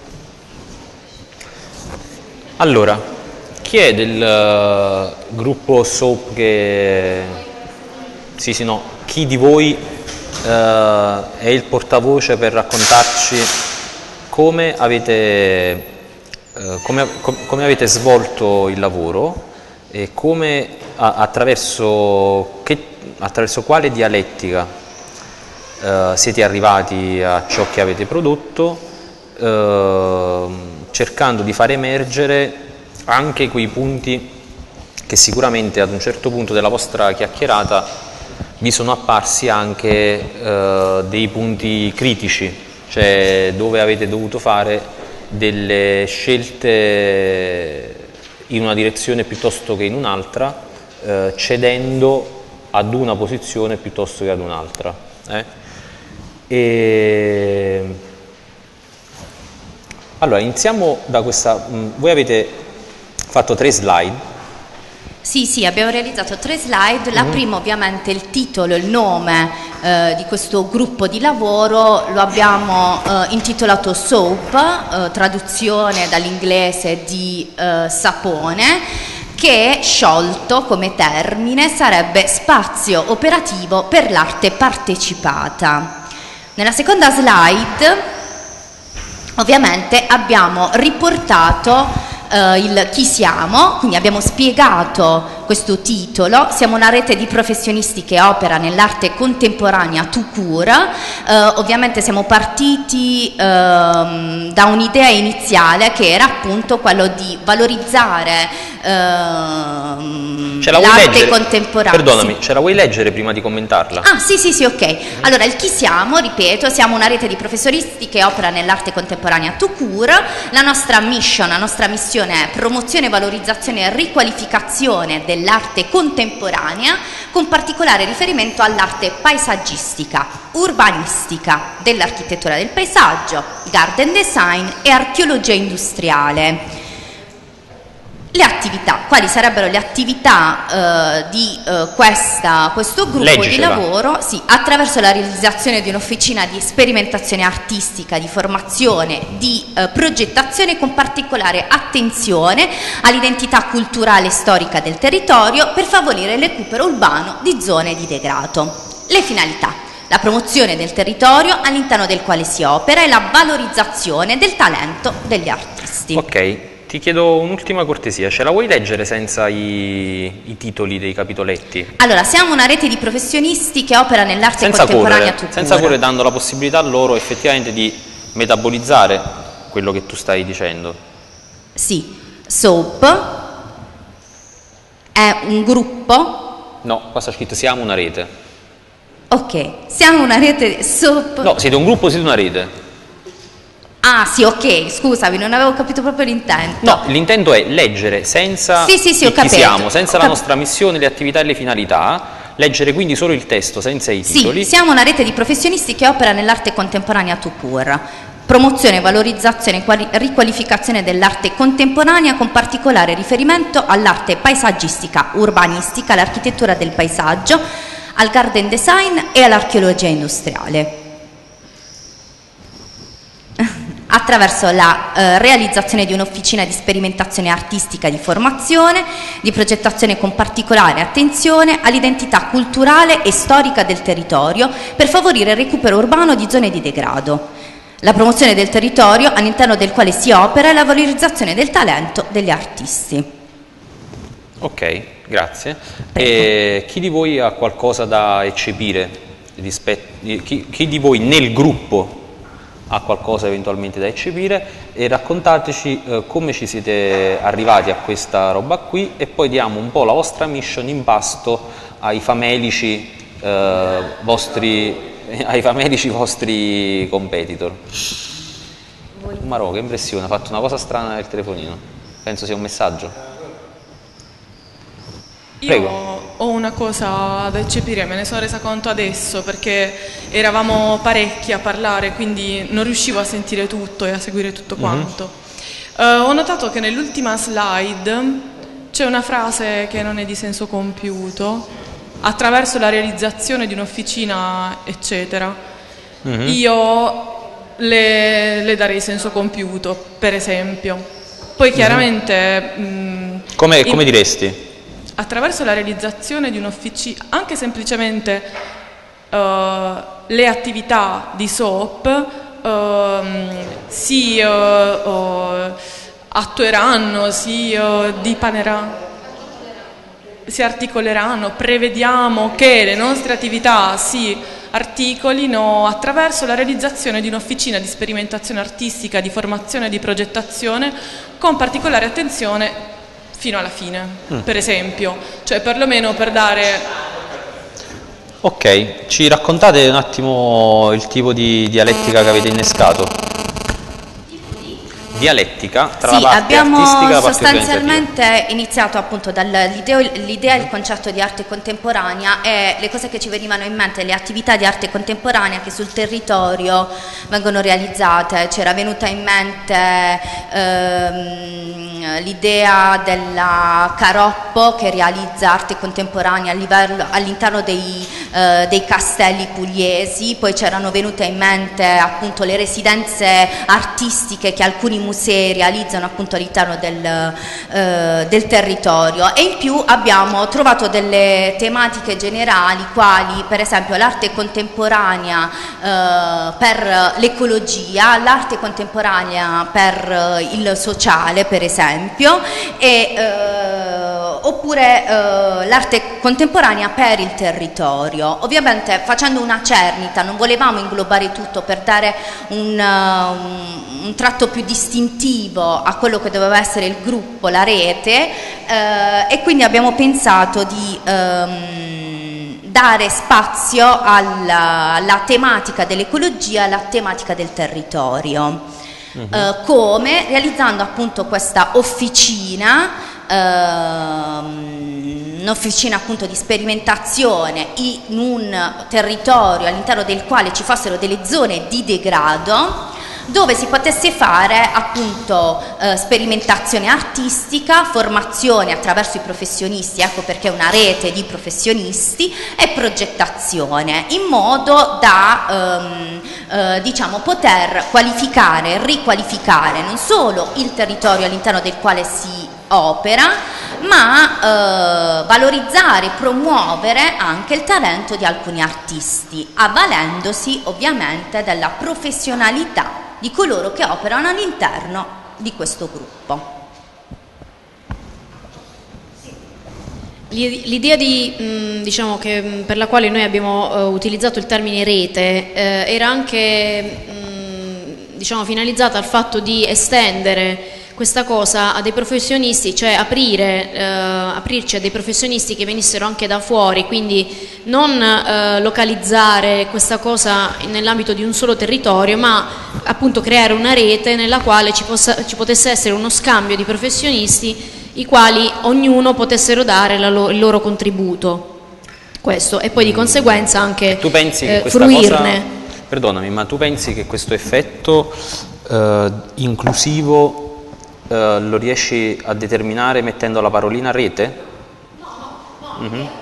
Allora, chi è del uh, gruppo SOAP che... Sì, sì, no. Chi di voi uh, è il portavoce per raccontarci come avete, eh, come, com, come avete svolto il lavoro e come, a, attraverso, che, attraverso quale dialettica eh, siete arrivati a ciò che avete prodotto, eh, cercando di far emergere anche quei punti che sicuramente ad un certo punto della vostra chiacchierata vi sono apparsi anche eh, dei punti critici, cioè dove avete dovuto fare delle scelte in una direzione piuttosto che in un'altra, eh, cedendo ad una posizione piuttosto che ad un'altra. Eh? E... Allora, iniziamo da questa... Mh, voi avete fatto tre slide. Sì, sì, abbiamo realizzato tre slide. La prima ovviamente il titolo, il nome eh, di questo gruppo di lavoro lo abbiamo eh, intitolato SOAP, eh, traduzione dall'inglese di eh, sapone, che sciolto come termine sarebbe spazio operativo per l'arte partecipata. Nella seconda slide ovviamente abbiamo riportato Uh, il chi siamo, quindi abbiamo spiegato questo titolo. Siamo una rete di professionisti che opera nell'arte contemporanea tout court. Uh, ovviamente siamo partiti uh, da un'idea iniziale che era appunto quello di valorizzare uh, l'arte contemporanea. Perdonami, ce la vuoi leggere prima di commentarla? Ah sì sì sì, ok. Allora il chi siamo, ripeto, siamo una rete di professoristi che opera nell'arte contemporanea tout court. La nostra mission, la nostra missione è promozione, valorizzazione e riqualificazione dell'arte contemporanea, con particolare riferimento all'arte paesaggistica, urbanistica, dell'architettura del paesaggio, garden design e archeologia industriale. Le attività, quali sarebbero le attività eh, di eh, questa, questo gruppo Leggicela. di lavoro? Sì, attraverso la realizzazione di un'officina di sperimentazione artistica, di formazione, di eh, progettazione con particolare attenzione all'identità culturale e storica del territorio per favorire il recupero urbano di zone di degrado. Le finalità: la promozione del territorio all'interno del quale si opera e la valorizzazione del talento degli artisti. Ok. Ti chiedo un'ultima cortesia, ce la vuoi leggere senza i, i titoli dei capitoletti? Allora, siamo una rete di professionisti che opera nell'arte Senza contemporanea correre, tout senza court. correre, dando la possibilità a loro effettivamente di metabolizzare quello che tu stai dicendo. Sì, Soap è un gruppo. No, qua sta scritto siamo una rete. Ok, siamo una rete Soap. No, siete un gruppo, siete una rete. Ah sì, ok, scusami, non avevo capito proprio l'intento. No, l'intento è leggere senza Sì, sì, sì, ho chi capito. siamo, senza Ho la cap- nostra missione, le attività e le finalità, leggere quindi solo il testo senza i titoli. Sì, siamo una rete di professionisti che opera nell'arte contemporanea tout court. Promozione, valorizzazione e quali- riqualificazione dell'arte contemporanea con particolare riferimento all'arte paesaggistica, urbanistica, all'architettura del paesaggio, al garden design e all'archeologia industriale. Attraverso la eh, realizzazione di un'officina di sperimentazione artistica di formazione, di progettazione con particolare attenzione all'identità culturale e storica del territorio per favorire il recupero urbano di zone di degrado, la promozione del territorio all'interno del quale si opera e la valorizzazione del talento degli artisti. Ok, grazie. E chi di voi ha qualcosa da eccepire? Rispetto, chi, chi di voi nel gruppo ha qualcosa eventualmente da eccepire? E raccontateci eh, come ci siete arrivati a questa roba qui e poi diamo un po' la vostra mission in pasto ai famelici eh, vostri, ai famelici vostri competitor. Marò, che impressione, ha fatto una cosa strana nel telefonino, penso sia un messaggio. Prego. Io ho una cosa da eccepire, me ne sono resa conto adesso perché eravamo parecchi a parlare, quindi non riuscivo a sentire tutto e a seguire tutto quanto. Mm-hmm. uh, ho notato che nell'ultima slide c'è una frase che non è di senso compiuto, attraverso la realizzazione di un'officina eccetera. Mm-hmm. Io le, le darei senso compiuto, per esempio. Poi chiaramente... Mm-hmm. mh, come, in... come diresti? Attraverso la realizzazione di un'officina, anche semplicemente uh, le attività di Soap uh, si uh, uh, attueranno, si uh, dipaneranno, si articoleranno, prevediamo che le nostre attività si articolino attraverso la realizzazione di un'officina di sperimentazione artistica, di formazione e di progettazione con particolare attenzione fino alla fine, mm. per esempio, cioè perlomeno per dare... Ok, ci raccontate un attimo il tipo di dialettica che avete innescato? Dialettica tra sì, la parte abbiamo artistica e la parte sostanzialmente iniziato appunto dall'idea, l'idea e il concetto di arte contemporanea e le cose che ci venivano in mente, le attività di arte contemporanea che sul territorio vengono realizzate. C'era venuta in mente ehm, l'idea della Caroppo che realizza arte contemporanea a livello, all'interno dei, eh, dei castelli pugliesi, poi c'erano venute in mente appunto le residenze artistiche che alcuni musei realizzano appunto all'interno del, eh, del territorio, e in più abbiamo trovato delle tematiche generali quali per esempio l'arte contemporanea eh, per l'ecologia, l'arte contemporanea per eh, il sociale per esempio, e, eh, oppure eh, l'arte contemporanea per il territorio. Ovviamente facendo una cernita, non volevamo inglobare tutto per dare un, uh, un tratto più distintivo a quello che doveva essere il gruppo, la rete, eh, e quindi abbiamo pensato di ehm, dare spazio alla, alla tematica dell'ecologia, alla tematica del territorio. Uh-huh. eh, come realizzando appunto questa officina, ehm, un'officina appunto di sperimentazione in un territorio all'interno del quale ci fossero delle zone di degrado, dove si potesse fare appunto eh, sperimentazione artistica, formazione attraverso i professionisti, ecco perché una rete di professionisti, e progettazione, in modo da ehm, eh, diciamo poter qualificare, riqualificare non solo il territorio all'interno del quale si opera, ma eh, valorizzare e promuovere anche il talento di alcuni artisti, avvalendosi ovviamente della professionalità di coloro che operano all'interno di questo gruppo. L'idea di, mh, diciamo che, mh, per la quale noi abbiamo uh, utilizzato il termine rete eh, era anche mh, diciamo, finalizzata al fatto di estendere questa cosa a dei professionisti, cioè aprire, eh, aprirci a dei professionisti che venissero anche da fuori, quindi non eh, localizzare questa cosa nell'ambito di un solo territorio, ma appunto creare una rete nella quale ci, possa, ci potesse essere uno scambio di professionisti i quali ognuno potessero dare la lo, il loro contributo, questo, e poi di conseguenza anche tu pensi eh, che questa fruirne. Cosa, perdonami, ma tu pensi che questo effetto eh, inclusivo Uh, lo riesci a determinare mettendo la parolina rete? No, no, no. Mm-hmm.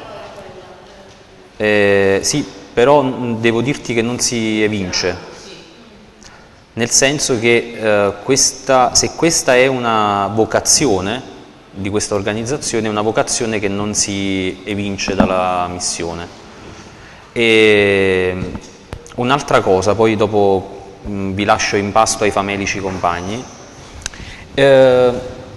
eh, sì, però devo dirti che non si evince, nel senso che uh, questa, se questa è una vocazione di questa organizzazione, è una vocazione che non si evince dalla missione. E un'altra cosa, poi dopo mh, vi lascio in pasto ai famelici compagni. Eh,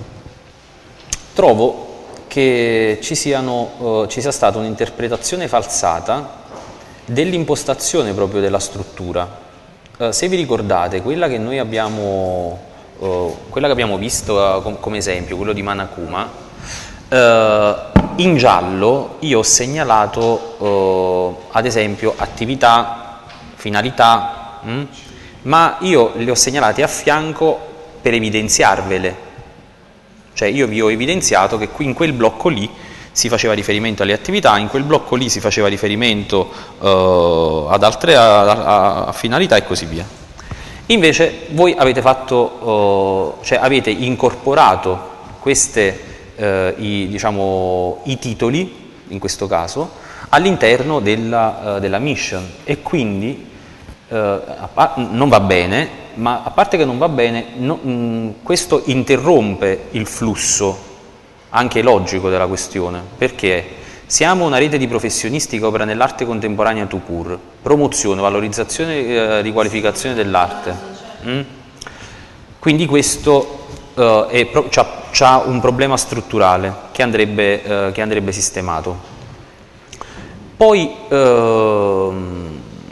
trovo che ci, siano, eh, ci sia stata un'interpretazione falsata dell'impostazione proprio della struttura. Eh, se vi ricordate, quella che noi abbiamo, eh, quella che abbiamo visto eh, com come esempio, quello di Manakuma, eh, in giallo io ho segnalato eh, ad esempio attività, finalità, mh? ma io le ho segnalate a fianco per evidenziarvele, cioè io vi ho evidenziato che qui in quel blocco lì si faceva riferimento alle attività, in quel blocco lì si faceva riferimento uh, ad altre a, a, a finalità e così via. Invece voi avete fatto, uh, cioè avete incorporato queste, uh, i, diciamo, i titoli, in questo caso, all'interno della, uh, della mission, e quindi uh, non va bene. Ma a parte che non va bene, no, mh, questo interrompe il flusso anche logico della questione, perché siamo una rete di professionisti che opera nell'arte contemporanea tout court, promozione, valorizzazione e eh, riqualificazione dell'arte. Mm? Quindi questo eh, ha un problema strutturale che andrebbe, eh, che andrebbe sistemato. Poi... Eh,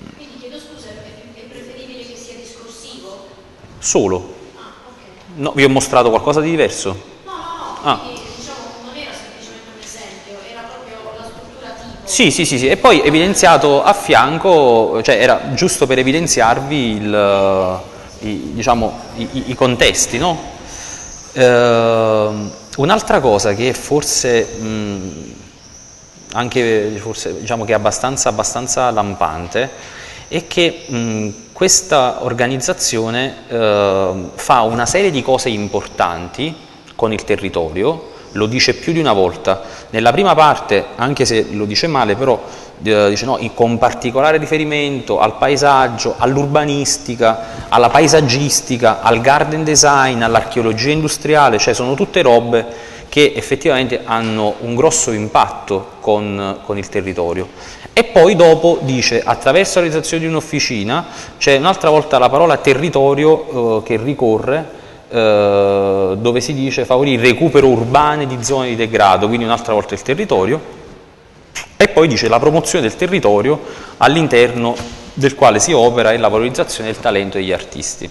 Solo? No, vi ho mostrato qualcosa di diverso? No, no, no, ah. quindi diciamo non era semplicemente un esempio, era proprio la struttura tipo. Sì, sì, sì, sì, e poi evidenziato a fianco, cioè era giusto per evidenziarvi il, i, diciamo, i, i contesti, no? Eh, un'altra cosa che forse, mh, anche forse, diciamo che è abbastanza, abbastanza lampante, è che mh, questa organizzazione eh, fa una serie di cose importanti con il territorio, lo dice più di una volta. Nella prima parte, anche se lo dice male, però eh, dice no, con particolare riferimento al paesaggio, all'urbanistica, alla paesaggistica, al garden design, all'archeologia industriale, cioè sono tutte robe che effettivamente hanno un grosso impatto con, con il territorio. E poi dopo dice, attraverso la realizzazione di un'officina, c'è un'altra volta la parola territorio eh, che ricorre, eh, dove si dice favorire il recupero urbano di zone di degrado, quindi un'altra volta il territorio, e poi dice la promozione del territorio all'interno del quale si opera e la valorizzazione del talento degli artisti.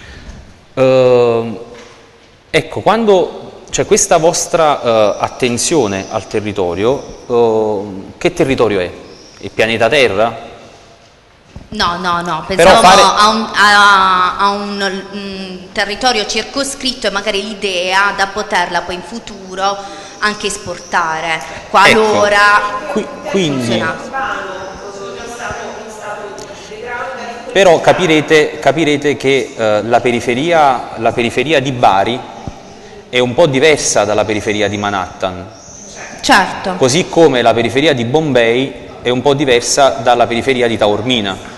Eh, ecco, quando c'è questa vostra eh, attenzione al territorio, eh, che territorio è? Il pianeta Terra? No, no, no, pensavamo fare... a un, a, a un um, territorio circoscritto e magari l'idea da poterla poi in futuro anche esportare, qualora ecco, qui, quindi... funzionasse. però capirete, capirete che eh, la, periferia, la periferia di Bari è un po' diversa dalla periferia di Manhattan. Certo. Così come la periferia di Bombay è un po' diversa dalla periferia di Taormina.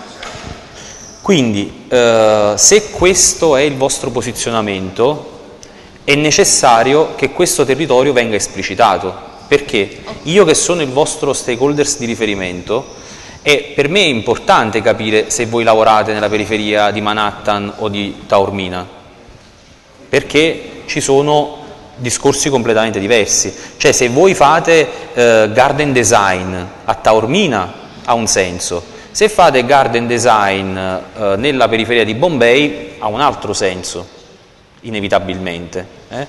Quindi, eh, se questo è il vostro posizionamento, è necessario che questo territorio venga esplicitato. Perché io che sono il vostro stakeholders di riferimento, e per me è importante capire se voi lavorate nella periferia di Manhattan o di Taormina, perché ci sono discorsi completamente diversi. Cioè, se voi fate eh, garden design a Taormina ha un senso, se fate garden design eh, nella periferia di Bombay ha un altro senso, inevitabilmente, eh?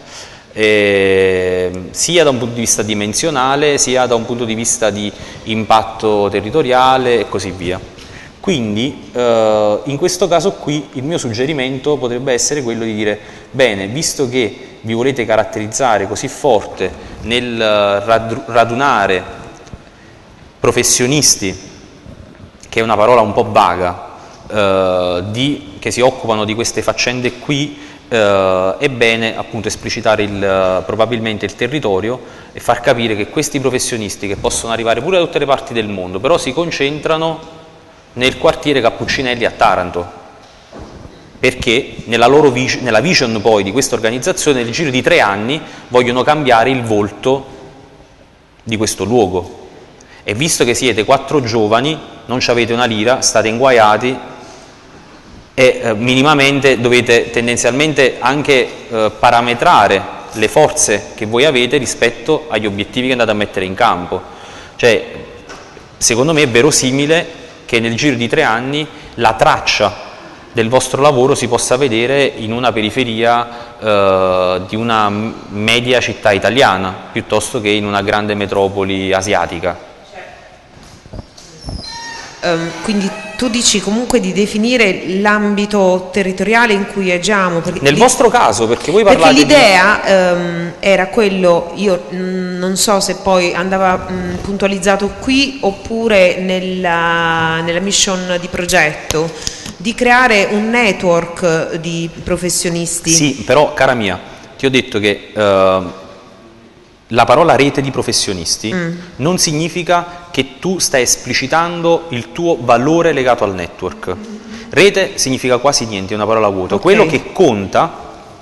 E, sia da un punto di vista dimensionale, sia da un punto di vista di impatto territoriale e così via. Quindi eh, in questo caso qui il mio suggerimento potrebbe essere quello di dire: bene, visto che vi volete caratterizzare così forte nel radunare professionisti, che è una parola un po' vaga, eh, di, che si occupano di queste faccende qui, eh, è bene appunto esplicitare il, probabilmente il territorio e far capire che questi professionisti, che possono arrivare pure da tutte le parti del mondo, però si concentrano nel quartiere Cappuccinelli a Taranto, perché nella, loro vis- nella vision poi di questa organizzazione nel giro di tre anni vogliono cambiare il volto di questo luogo. E visto che siete quattro giovani, non ci avete una lira, state inguaiati e eh, minimamente dovete tendenzialmente anche eh, parametrare le forze che voi avete rispetto agli obiettivi che andate a mettere in campo. Cioè, secondo me è verosimile che nel giro di tre anni la traccia del vostro lavoro si possa vedere in una periferia eh, di una media città italiana, piuttosto che in una grande metropoli asiatica. Um, quindi tu dici comunque di definire l'ambito territoriale in cui agiamo. Nel di, vostro caso, perché voi parlate perché l'idea di... um, era quello, io mh, non so se poi andava mh, puntualizzato qui oppure nella, nella mission di progetto, di creare un network di professionisti. Sì, però cara mia, ti ho detto che uh, la parola rete di professionisti mm. non significa che tu stai esplicitando il tuo valore legato al network. Rete significa quasi niente, è una parola vuota. Okay. Quello che conta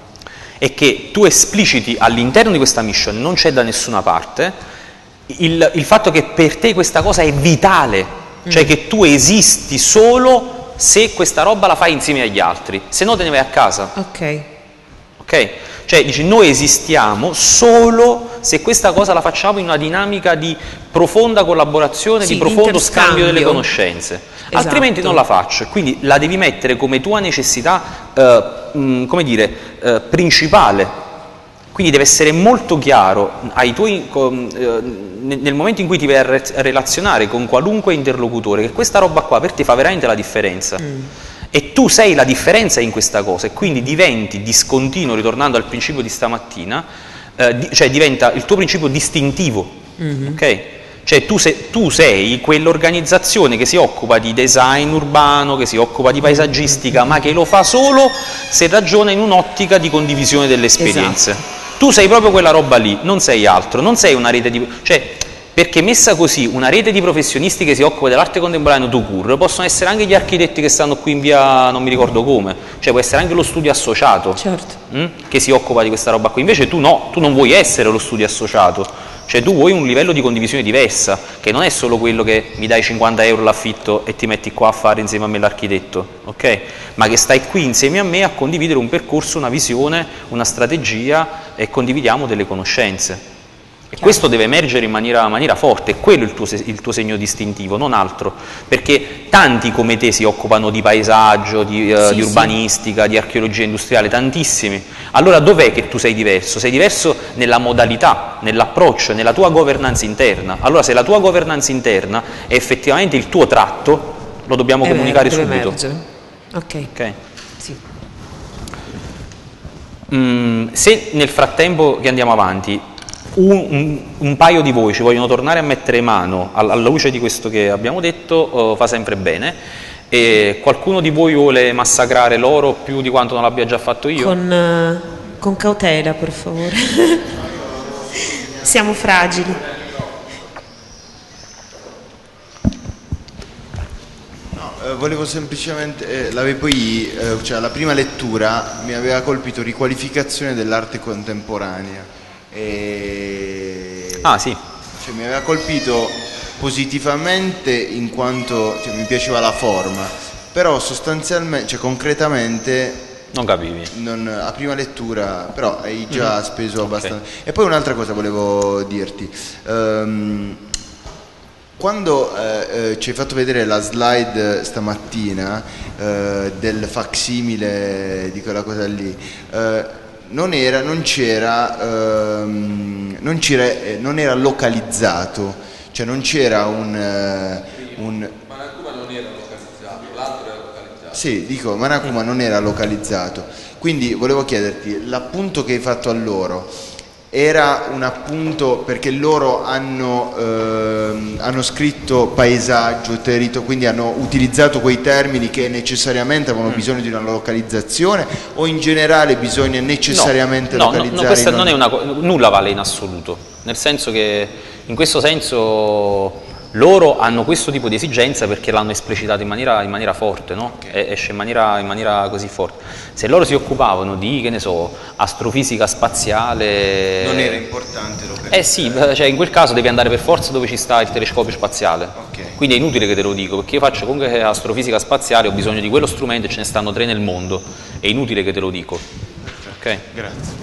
è che tu espliciti all'interno di questa mission, non c'è da nessuna parte, il, il fatto che per te questa cosa è vitale, mm. cioè che tu esisti solo se questa roba la fai insieme agli altri, se no te ne vai a casa. Ok. Ok? Cioè dici, noi esistiamo solo se questa cosa la facciamo in una dinamica di profonda collaborazione, sì, di profondo scambio delle conoscenze, esatto. Altrimenti non la faccio. Quindi la devi mettere come tua necessità, eh, mh, come dire, eh, principale. Quindi deve essere molto chiaro ai tuoi, eh, nel momento in cui ti vai a re- relazionare con qualunque interlocutore, che questa roba qua per te fa veramente la differenza. Mm. E tu sei la differenza in questa cosa, e quindi diventi discontinuo, ritornando al principio di stamattina, eh, di, cioè diventa il tuo principio distintivo, mm-hmm. ok? Cioè tu, se, tu sei quell'organizzazione che si occupa di design urbano, che si occupa di paesaggistica, ma che lo fa solo se ragiona in un'ottica di condivisione delle esperienze. Esatto. Tu sei proprio quella roba lì, non sei altro, non sei una rete di... Cioè, perché messa così, una rete di professionisti che si occupa dell'arte contemporanea tout court, possono essere anche gli architetti che stanno qui in via non mi ricordo come, cioè può essere anche lo studio associato, certo. mh, che si occupa di questa roba qui. Invece tu no, tu non vuoi essere lo studio associato, cioè tu vuoi un livello di condivisione diversa, che non è solo quello che mi dai cinquanta euro l'affitto e ti metti qua a fare insieme a me l'architetto, ok? Ma che stai qui insieme a me a condividere un percorso, una visione, una strategia, e condividiamo delle conoscenze. E questo deve emergere in maniera, maniera forte, è quello il tuo, il tuo segno distintivo, non altro, perché tanti come te si occupano di paesaggio, di, uh, sì, di urbanistica, sì. di archeologia industriale, tantissimi. Allora dov'è che tu sei diverso? Sei diverso nella modalità, nell'approccio, nella tua governance interna. Allora se la tua governance interna è effettivamente il tuo tratto, lo dobbiamo eh comunicare deve subito. Emergere. Ok. okay. Sì. Mm, se nel frattempo che andiamo avanti Un, un, un paio di voi ci vogliono tornare a mettere mano alla luce di questo che abbiamo detto, uh, fa sempre bene. E qualcuno di voi vuole massacrare l'oro più di quanto non l'abbia già fatto io? Con, uh, con cautela, per favore. Siamo fragili. No, eh, volevo semplicemente, eh, l'avevo poi, eh, cioè la prima lettura mi aveva colpito riqualificazione dell'arte contemporanea. E... Ah, sì. Cioè, mi aveva colpito positivamente in quanto, cioè, mi piaceva la forma, però sostanzialmente, cioè concretamente non capivi non, a prima lettura, però hai già mm-hmm. speso abbastanza. Okay. E poi un'altra cosa volevo dirti, um, quando eh, eh, ci hai fatto vedere la slide stamattina eh, del facsimile di quella cosa lì, eh, non era, non c'era ehm, non c'era eh, non era localizzato, cioè non c'era un, uh, un... Manakuma non era localizzato, l'altro era localizzato. Sì, dico, Manakuma non era localizzato, quindi volevo chiederti, l'appunto che hai fatto a loro era un appunto perché loro hanno, ehm, hanno scritto paesaggio, territorio, quindi hanno utilizzato quei termini che necessariamente avevano mm. bisogno di una localizzazione, o in generale bisogna necessariamente no, localizzare? No, no, questa non è una, nulla vale in assoluto, nel senso che in questo senso loro hanno questo tipo di esigenza perché l'hanno esplicitato in maniera, in maniera forte, no? Okay. Esce in maniera, in maniera così forte. Se loro si occupavano di, che ne so, astrofisica spaziale... Non era importante localizzare. Eh sì, cioè in quel caso devi andare per forza dove ci sta il telescopio spaziale. Okay. Quindi è inutile che te lo dico, perché io faccio comunque astrofisica spaziale, ho bisogno di quello strumento e ce ne stanno tre nel mondo. È inutile che te lo dico. Perfetto. Ok? Grazie.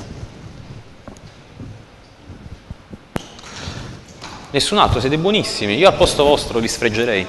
Nessun altro, siete buonissimi, io al posto vostro li sfregerei.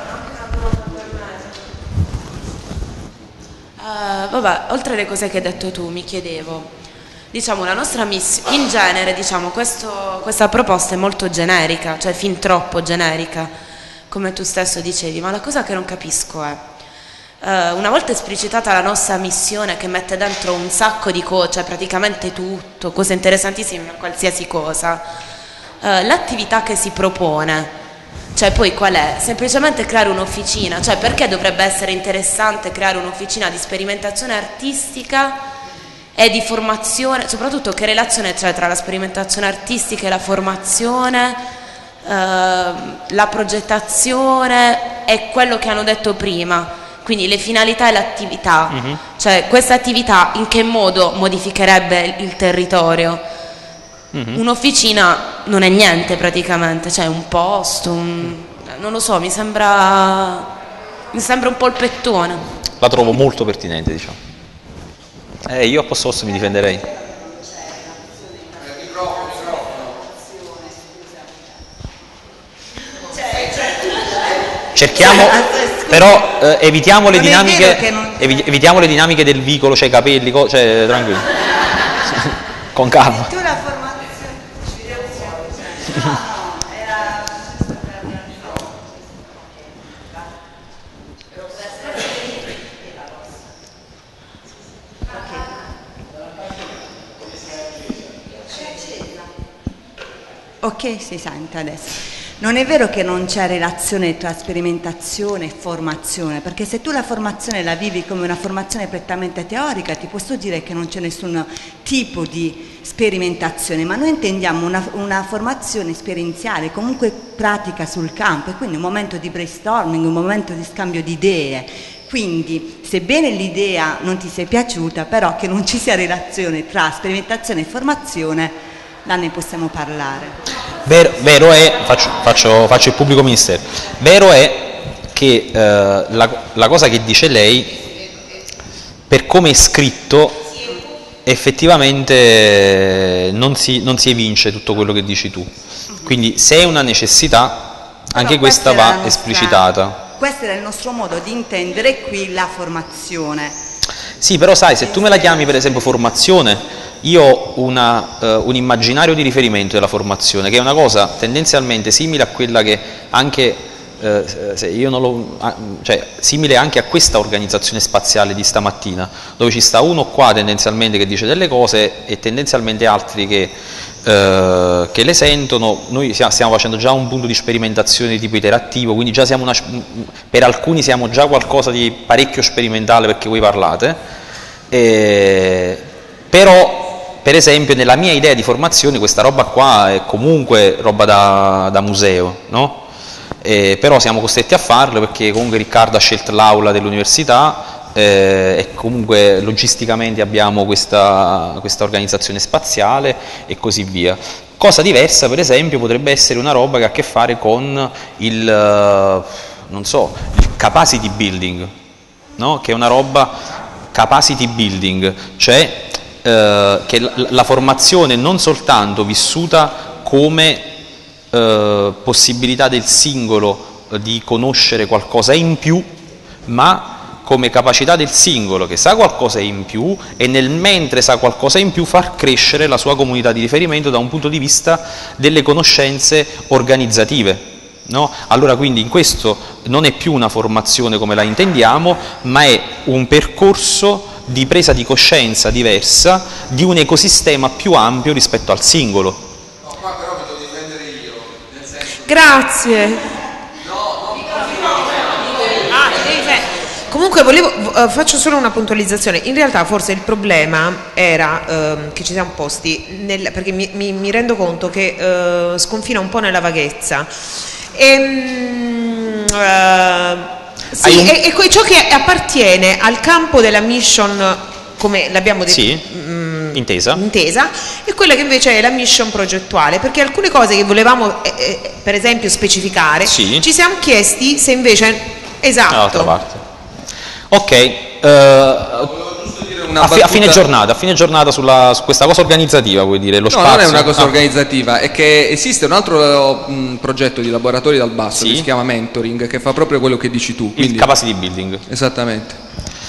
Uh, vabbè, oltre alle cose che hai detto tu, mi chiedevo, diciamo, la nostra missione, in genere, diciamo, questo, questa proposta è molto generica, cioè fin troppo generica, come tu stesso dicevi, ma la cosa che non capisco è, uh, una volta esplicitata la nostra missione che mette dentro un sacco di cose, cioè praticamente tutto, cose interessantissime, qualsiasi cosa, Uh, l'attività che si propone, cioè poi qual è? Semplicemente creare un'officina, cioè perché dovrebbe essere interessante creare un'officina di sperimentazione artistica e di formazione, soprattutto che relazione c'è tra la sperimentazione artistica e la formazione, uh, la progettazione e quello che hanno detto prima, quindi le finalità e l'attività, mm-hmm. cioè questa attività in che modo modificherebbe il territorio? Mm-hmm. Un'officina non è niente praticamente, cioè un posto, un... non lo so, mi sembra mi sembra un polpettone. La trovo molto pertinente, diciamo. Eh, io a posto vostro mi difenderei. Cerchiamo, però eh, evitiamo le dinamiche non... evitiamo le dinamiche del vicolo, cioè i capelli, cioè tranquillo. Con calma. Ok, si sente adesso. Non è vero che non c'è relazione tra sperimentazione e formazione, perché se tu la formazione la vivi come una formazione prettamente teorica, ti posso dire che non c'è nessun tipo di sperimentazione, ma noi intendiamo una, una formazione esperienziale, comunque pratica sul campo, e quindi un momento di brainstorming, un momento di scambio di idee. Quindi, sebbene l'idea non ti sia piaciuta, però che non ci sia relazione tra sperimentazione e formazione, là ne possiamo parlare. Vero, vero è, faccio, faccio, faccio il pubblico ministero, vero è che eh, la, la cosa che dice lei, per come è scritto, effettivamente non si, non si evince tutto quello che dici tu. Quindi se è una necessità, anche questa va nostra, esplicitata. Questo era il nostro modo di intendere qui la formazione. Sì, però sai, se tu me la chiami per esempio formazione, io ho una, uh, un immaginario di riferimento della formazione, che è una cosa tendenzialmente simile a quella che anche, uh, se io non lo, uh, cioè simile anche a questa organizzazione spaziale di stamattina, dove ci sta uno qua tendenzialmente che dice delle cose e tendenzialmente altri che eh, che le sentono. Noi stiamo facendo già un punto di sperimentazione di tipo iterattivo, quindi già siamo una, per alcuni siamo già qualcosa di parecchio sperimentale perché voi parlate, eh, però per esempio nella mia idea di formazione questa roba qua è comunque roba da, da museo, no? Eh, però siamo costretti a farlo perché comunque Riccardo ha scelto l'aula dell'università eh, e comunque logisticamente abbiamo questa, questa organizzazione spaziale e così via. Cosa diversa per esempio potrebbe essere una roba che ha a che fare con il, non so, il capacity building, no? Che è una roba capacity building, cioè eh, che la, la formazione non soltanto vissuta come Eh, possibilità del singolo eh, di conoscere qualcosa in più, ma come capacità del singolo che sa qualcosa in più e nel mentre sa qualcosa in più far crescere la sua comunità di riferimento da un punto di vista delle conoscenze organizzative, no? Allora quindi in questo non è più una formazione come la intendiamo, ma è un percorso di presa di coscienza diversa di un ecosistema più ampio rispetto al singolo. Grazie. Ah, comunque volevo, uh, faccio solo una puntualizzazione. In realtà forse il problema era uh, che ci siamo posti, nel, perché mi, mi, mi rendo conto che uh, sconfina un po' nella vaghezza. E, uh, sì, un... e, e ciò che appartiene al campo della mission, come l'abbiamo detto, sì, mh, intesa. intesa, e quella che invece è la mission progettuale, perché alcune cose che volevamo eh, eh, per esempio specificare, sì, ci siamo chiesti se invece esatto. Dall'altra parte. Ok, eh, a, fi- a fine giornata, a fine giornata sulla, su questa cosa organizzativa, vuoi dire, lo no, spazio? Non è una cosa ah. organizzativa, è che esiste un altro mh, progetto di laboratori dal basso, sì, che si chiama Mentoring, che fa proprio quello che dici tu. Quindi... Il capacity building. Esattamente.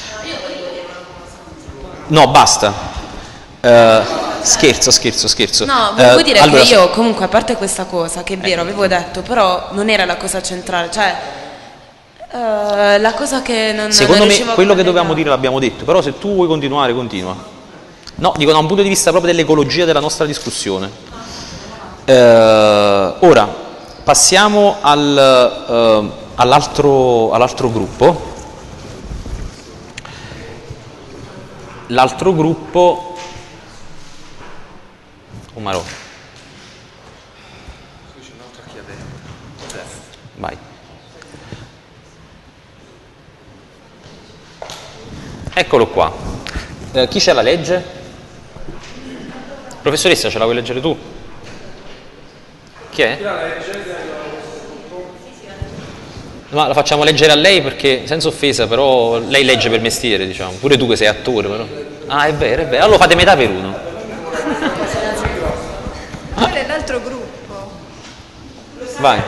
No, basta. Uh, scherzo, scherzo, scherzo. No, volevo uh, dire allora, che io comunque, a parte questa cosa, che è vero, avevo detto, però non era la cosa centrale, cioè uh, la cosa che non secondo non me quello collegare. Che dovevamo dire l'abbiamo detto, però se tu vuoi continuare, continua. No, dico da un punto di vista proprio dell'ecologia della nostra discussione. Uh, ora, passiamo al, uh, all'altro, all'altro gruppo. L'altro gruppo, oh Marò, vai. Eccolo qua. Eh, chi ce la legge? Professoressa, ce la vuoi leggere tu? Chi è? Ma la facciamo leggere a lei perché, senza offesa, però lei legge per mestiere, diciamo. Pure tu che sei attore, però. Ah, è vero, è vero. Allora fate metà per uno. Quello è l'altro gruppo. Vai.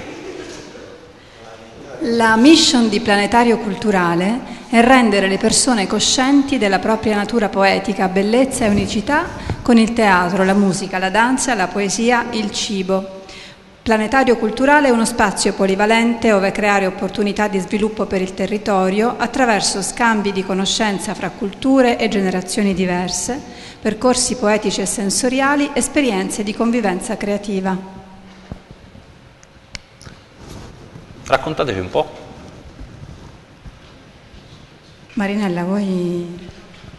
La mission di Planetario Culturale è rendere le persone coscienti della propria natura poetica, bellezza e unicità con il teatro, la musica, la danza, la poesia, il cibo. Planetario Culturale è uno spazio polivalente ove creare opportunità di sviluppo per il territorio attraverso scambi di conoscenza fra culture e generazioni diverse, percorsi poetici e sensoriali, esperienze di convivenza creativa. Raccontateci un po'. Marinella, vuoi...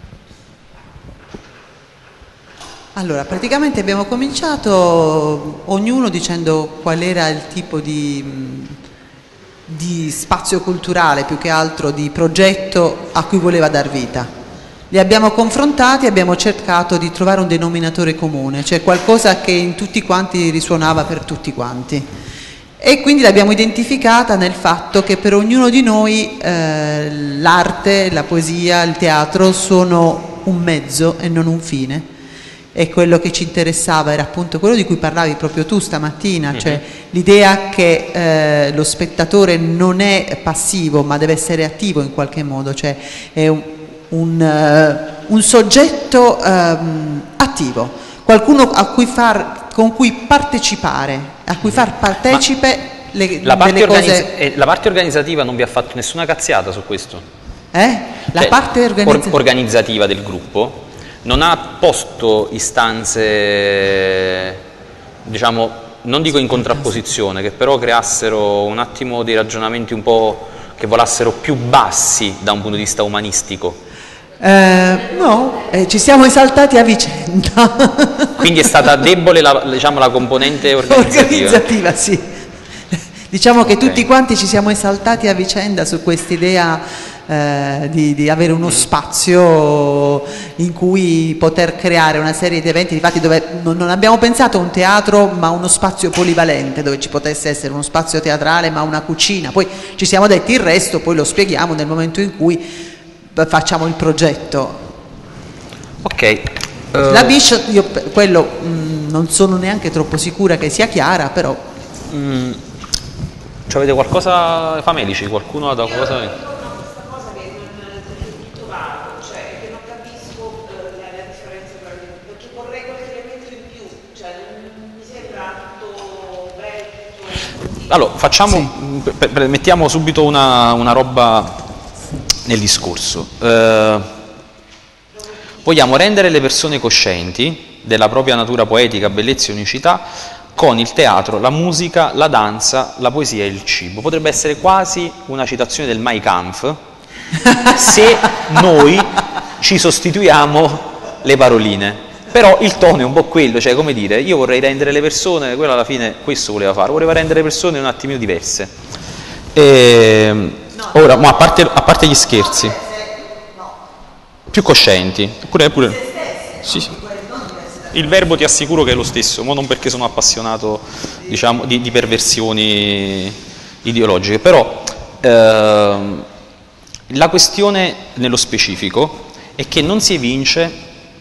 Allora, praticamente abbiamo cominciato ognuno dicendo qual era il tipo di, di spazio culturale, più che altro di progetto a cui voleva dar vita. Li abbiamo confrontati e abbiamo cercato di trovare un denominatore comune, cioè qualcosa che in tutti quanti risuonava per tutti quanti. E quindi l'abbiamo identificata nel fatto che per ognuno di noi eh, l'arte, la poesia, il teatro sono un mezzo e non un fine. E quello che ci interessava era appunto quello di cui parlavi proprio tu stamattina, cioè mm-hmm. l'idea che eh, lo spettatore non è passivo ma deve essere attivo in qualche modo, cioè è un, un, uh, un soggetto um, attivo, qualcuno a cui far, con cui partecipare, a cui far partecipe le, la parte delle organizz- cose... eh, la parte organizzativa non vi ha fatto nessuna cazziata su questo? Eh? La Cioè, parte organizzativa. Or- organizzativa del gruppo non ha posto istanze, diciamo, non dico in contrapposizione, che però creassero un attimo dei ragionamenti un po' che volassero più bassi da un punto di vista umanistico. Eh, no, eh, ci siamo esaltati a vicenda. Quindi è stata debole la, diciamo, la componente organizzativa. Organizzativa, sì. Diciamo che okay. tutti quanti ci siamo esaltati a vicenda su quest'idea eh, di, di avere uno spazio in cui poter creare una serie di eventi, infatti dove non, non abbiamo pensato a un teatro ma uno spazio polivalente dove ci potesse essere uno spazio teatrale ma una cucina, poi ci siamo detti il resto, poi lo spieghiamo nel momento in cui facciamo il progetto. Ok. Uh... La Bishop, io quello mh, non sono neanche troppo sicura che sia chiara, però... Mm. Cioè, avete qualcosa, famelici, qualcuno ha da qualcosa? Io ho questa cosa che non ho trovato, cioè che non capisco eh, la, la differenza tra le due, perché vorrei qualche elemento in più, cioè non mi sembra tutto vecchio. Allora, facciamo, sì. per, per, mettiamo subito una, una roba nel discorso. Eh, vogliamo rendere le persone coscienti della propria natura poetica, bellezza e unicità con il teatro, la musica, la danza, la poesia e il cibo. Potrebbe essere quasi una citazione del Mein Kampf se noi ci sostituiamo le paroline. Però il tono è un po' quello, cioè come dire, io vorrei rendere le persone, quello alla fine questo voleva fare, voleva rendere le persone un attimino diverse. E, ora, ma a parte, a parte gli scherzi, più coscienti, pure, pure, sì, sì. Il verbo ti assicuro che è lo stesso, ma non perché sono appassionato, diciamo, di, di perversioni ideologiche, però ehm, la questione nello specifico è che non si evince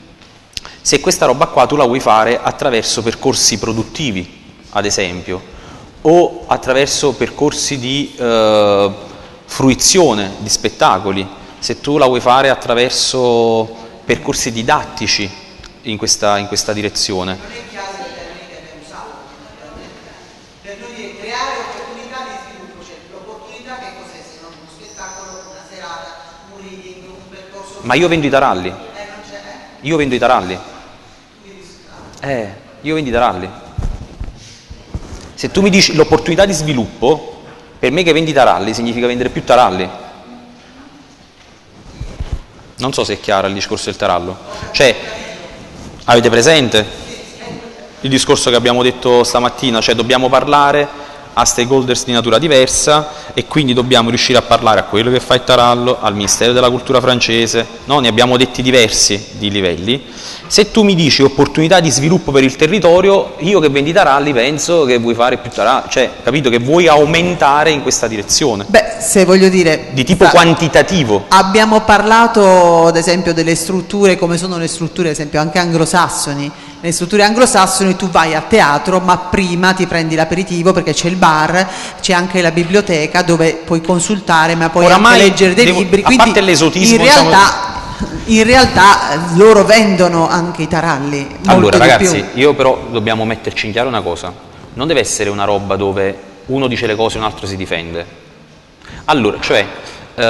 se questa roba qua tu la vuoi fare attraverso percorsi produttivi, ad esempio, o attraverso percorsi di eh, fruizione di spettacoli, se tu la vuoi fare attraverso percorsi didattici in questa, in questa direzione. Non è chiaro il termine che abbiamo usato, per noi creare opportunità di sviluppo, cioè l'opportunità che cos'è se non uno spettacolo, una serata, un reading, un percorso... Ma io vendo i taralli. Eh, non c'è, eh? Io vendo i taralli. Eh, io vendo i taralli. Se tu mi dici l'opportunità di sviluppo, per me che vendi taralli significa vendere più taralli. Non so se è chiaro il discorso del tarallo. Cioè, avete presente il discorso che abbiamo detto stamattina? Cioè, dobbiamo parlare a stakeholders di natura diversa e quindi dobbiamo riuscire a parlare a quello che fa il tarallo, al Ministero della Cultura francese, no? Ne abbiamo detti diversi di livelli. Se tu mi dici opportunità di sviluppo per il territorio, io che vendi taralli penso che vuoi fare più taralli, cioè, capito, che vuoi aumentare in questa direzione. Beh, se voglio dire... Di tipo quantitativo. Abbiamo parlato, ad esempio, delle strutture, come sono le strutture, ad esempio, anche anglosassoni. Nelle strutture anglosassoni tu vai a teatro, ma prima ti prendi l'aperitivo perché c'è il bar, c'è anche la biblioteca dove puoi consultare, ma puoi Oramai anche leggere dei devo, libri. A Quindi parte l'esotismo, in realtà... diciamo... In realtà loro vendono anche i taralli. Molto allora di ragazzi, più. io però dobbiamo metterci in chiaro una cosa, non deve essere una roba dove uno dice le cose e un altro si difende. Allora, cioè, eh,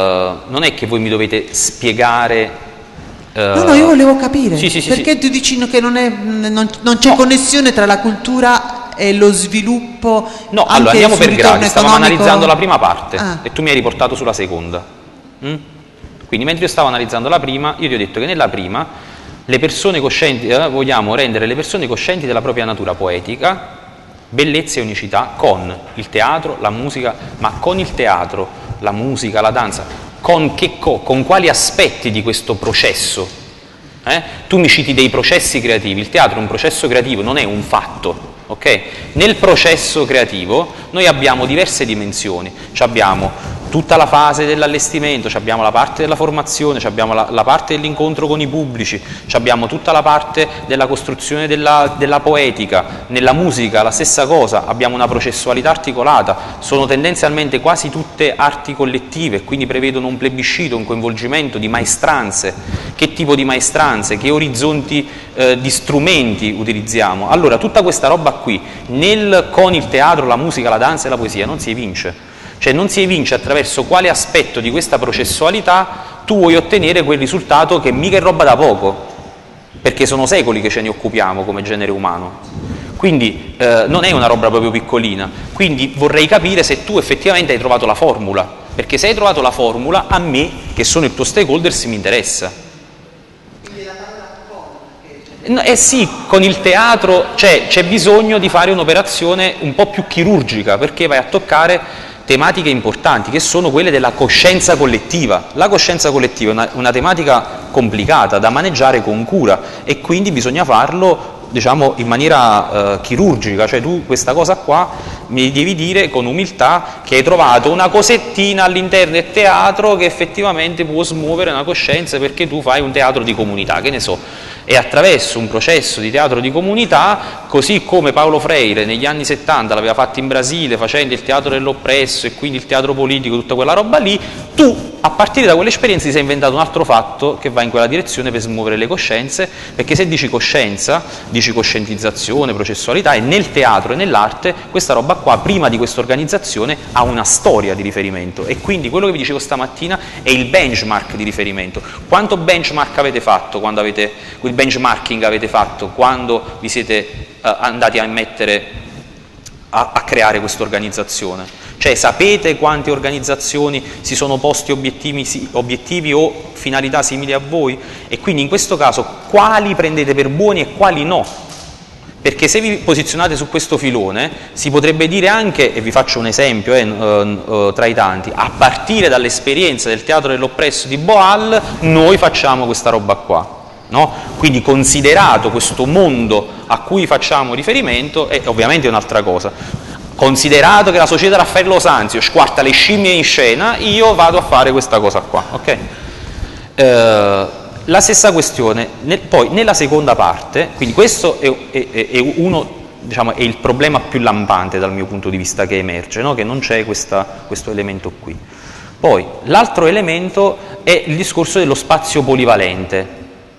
non è che voi mi dovete spiegare... Eh, no, no, io volevo capire, sì, sì, sì, perché sì. tu dici che non, è, non, non c'è no. connessione tra la cultura e lo sviluppo. No, anche allora andiamo per gradi, stavamo economico... analizzando la prima parte ah. e tu mi hai riportato sulla seconda. Mm? Quindi mentre io stavo analizzando la prima, io ti ho detto che nella prima le persone coscienti, eh, vogliamo rendere le persone coscienti della propria natura poetica, bellezza e unicità con il teatro, la musica, ma con il teatro, la musica, la danza, con, che co, con quali aspetti di questo processo? Eh? Tu mi citi dei processi creativi, il teatro è un processo creativo, non è un fatto. Okay? Nel processo creativo noi abbiamo diverse dimensioni, ci abbiamo tutta la fase dell'allestimento, abbiamo la parte della formazione, abbiamo la, la parte dell'incontro con i pubblici, abbiamo tutta la parte della costruzione della, della poetica, nella musica la stessa cosa, abbiamo una processualità articolata, sono tendenzialmente quasi tutte arti collettive, quindi prevedono un plebiscito, un coinvolgimento di maestranze, che tipo di maestranze, che orizzonti eh, di strumenti utilizziamo. Allora tutta questa roba qui, nel, con il teatro, la musica, la danza e la poesia non si evince. Cioè non si evince attraverso quale aspetto di questa processualità tu vuoi ottenere quel risultato che mica è roba da poco. perché sono secoli che ce ne occupiamo come genere umano, quindi eh, non è una roba proprio piccolina, quindi vorrei capire se tu effettivamente hai trovato la formula, perché se hai trovato la formula, a me, che sono il tuo stakeholder, mi interessa. Eh sì, con il teatro c'è, c'è bisogno di fare un'operazione un po' più chirurgica, perché vai a toccare tematiche importanti, che sono quelle della coscienza collettiva. La coscienza collettiva è una, una tematica complicata da maneggiare con cura, e quindi bisogna farlo, diciamo, in maniera eh, chirurgica. Cioè tu questa cosa qua mi devi dire con umiltà che hai trovato una cosettina all'interno del teatro che effettivamente può smuovere una coscienza, perché tu fai un teatro di comunità, che ne so. E attraverso un processo di teatro di comunità, così come Paulo Freire negli anni settanta l'aveva fatto in Brasile facendo il teatro dell'oppresso e quindi il teatro politico, tutta quella roba lì, tu a partire da quell'esperienza ti sei inventato un altro fatto che va in quella direzione per smuovere le coscienze, perché se dici coscienza, dici coscientizzazione, processualità, e nel teatro e nell'arte questa roba qua, prima di questa organizzazione, ha una storia di riferimento, e quindi quello che vi dicevo stamattina è il benchmark di riferimento. Quanto benchmark avete fatto quando avete, il benchmarking avete fatto quando vi siete uh, andati a mettere a, a creare questa organizzazione? Cioè sapete quante organizzazioni si sono posti obiettivi, sì, obiettivi o finalità simili a voi? E quindi in questo caso quali prendete per buoni e quali no? Perché se vi posizionate su questo filone si potrebbe dire anche, e vi faccio un esempio eh, uh, tra i tanti, a partire dall'esperienza del teatro dell'oppresso di Boal noi facciamo questa roba qua. No? Quindi considerato questo mondo a cui facciamo riferimento, è ovviamente un'altra cosa, considerato che la società Raffaello Sanzio squarta le scimmie in scena, io vado a fare questa cosa qua, ok? Eh, la stessa questione, nel, poi nella seconda parte, quindi questo è, è, è, uno, diciamo, è il problema più lampante dal mio punto di vista che emerge, no? Che non c'è questa, questo elemento qui. Poi l'altro elemento è il discorso dello spazio polivalente,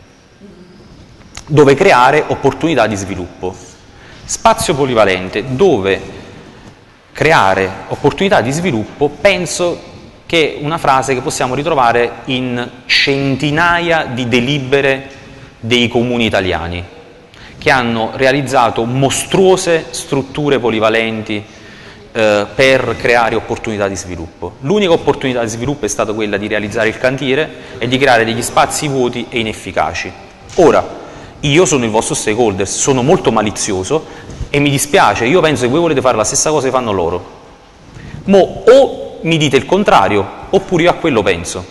dove creare opportunità di sviluppo. Spazio polivalente dove creare opportunità di sviluppo, penso che è una frase che possiamo ritrovare in centinaia di delibere dei comuni italiani che hanno realizzato mostruose strutture polivalenti eh, per creare opportunità di sviluppo. L'unica opportunità di sviluppo è stata quella di realizzare il cantiere e di creare degli spazi vuoti e inefficaci. Ora, io sono il vostro stakeholder, sono molto malizioso e mi dispiace, io penso che voi volete fare la stessa cosa che fanno loro. Mo o mi dite il contrario, oppure io a quello penso.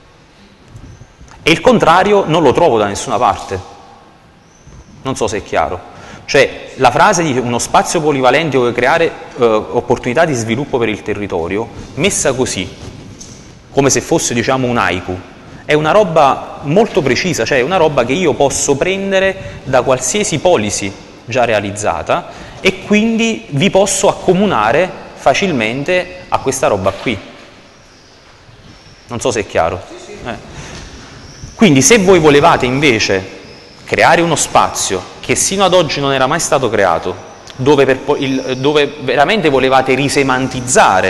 E il contrario non lo trovo da nessuna parte. Non so se è chiaro. Cioè, la frase di uno spazio polivalente dove creare eh, opportunità di sviluppo per il territorio, messa così, come se fosse, diciamo, un haiku, è una roba molto precisa, cioè è una roba che io posso prendere da qualsiasi policy già realizzata e quindi vi posso accomunare facilmente a questa roba qui. Non so se è chiaro. Eh. Quindi se voi volevate invece creare uno spazio che sino ad oggi non era mai stato creato, dove, per, il, dove veramente volevate risemantizzare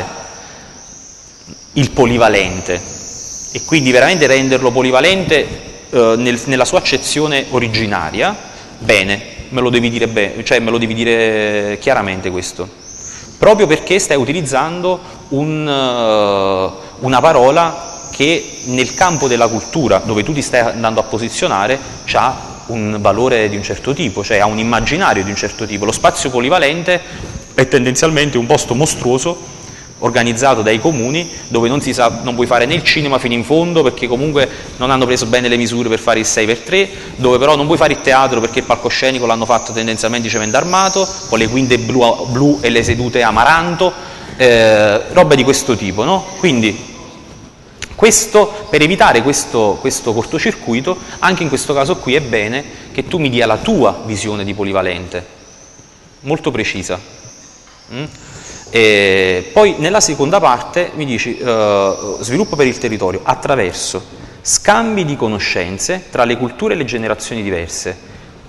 il polivalente, e quindi veramente renderlo polivalente eh, nel, nella sua accezione originaria, bene, me lo devi dire bene, cioè me lo devi dire chiaramente questo, proprio perché stai utilizzando un, uh, una parola che nel campo della cultura, dove tu ti stai andando a posizionare, ha un valore di un certo tipo, cioè ha un immaginario di un certo tipo. Lo spazio polivalente è tendenzialmente un posto mostruoso organizzato dai comuni dove non si sa, non puoi fare né il cinema fino in fondo perché comunque non hanno preso bene le misure per fare il sei per tre, dove però non puoi fare il teatro perché il palcoscenico l'hanno fatto tendenzialmente cemento armato con le quinte blu, blu e le sedute amaranto, eh, roba di questo tipo, no? Quindi questo, per evitare questo, questo cortocircuito, anche in questo caso qui è bene che tu mi dia la tua visione di polivalente, molto precisa. Mm? E poi nella seconda parte mi dici uh, sviluppo per il territorio attraverso scambi di conoscenze tra le culture e le generazioni diverse.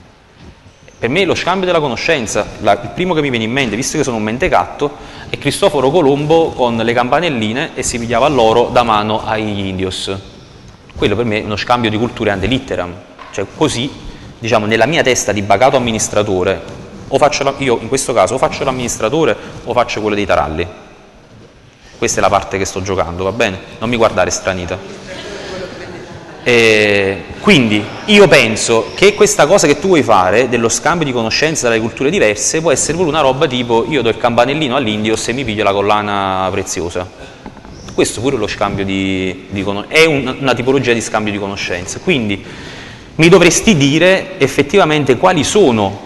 Per me lo scambio della conoscenza, la, il primo che mi viene in mente, visto che sono un mentecatto, è Cristoforo Colombo con le campanelline e si pigliava l'oro da mano agli indios. Quello per me è uno scambio di culture ante litteram, cioè così diciamo, nella mia testa di bacato amministratore, o faccio la, io in questo caso o faccio l'amministratore o faccio quello dei taralli. Questa è la parte che sto giocando, va bene? Non mi guardare stranita. E quindi io penso che questa cosa che tu vuoi fare, dello scambio di conoscenze dalle culture diverse, può essere pure una roba tipo io do il campanellino all'indio se mi piglio la collana preziosa. Questo pure è lo scambio di, di è un, una tipologia di scambio di conoscenze. Quindi mi dovresti dire effettivamente quali sono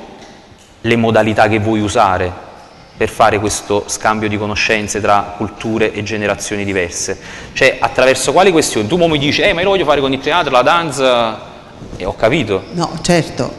le modalità che vuoi usare per fare questo scambio di conoscenze tra culture e generazioni diverse. Cioè, attraverso quali questioni? Tu mi dici, eh, ma io lo voglio fare con il teatro, la danza, e ho capito. No, certo,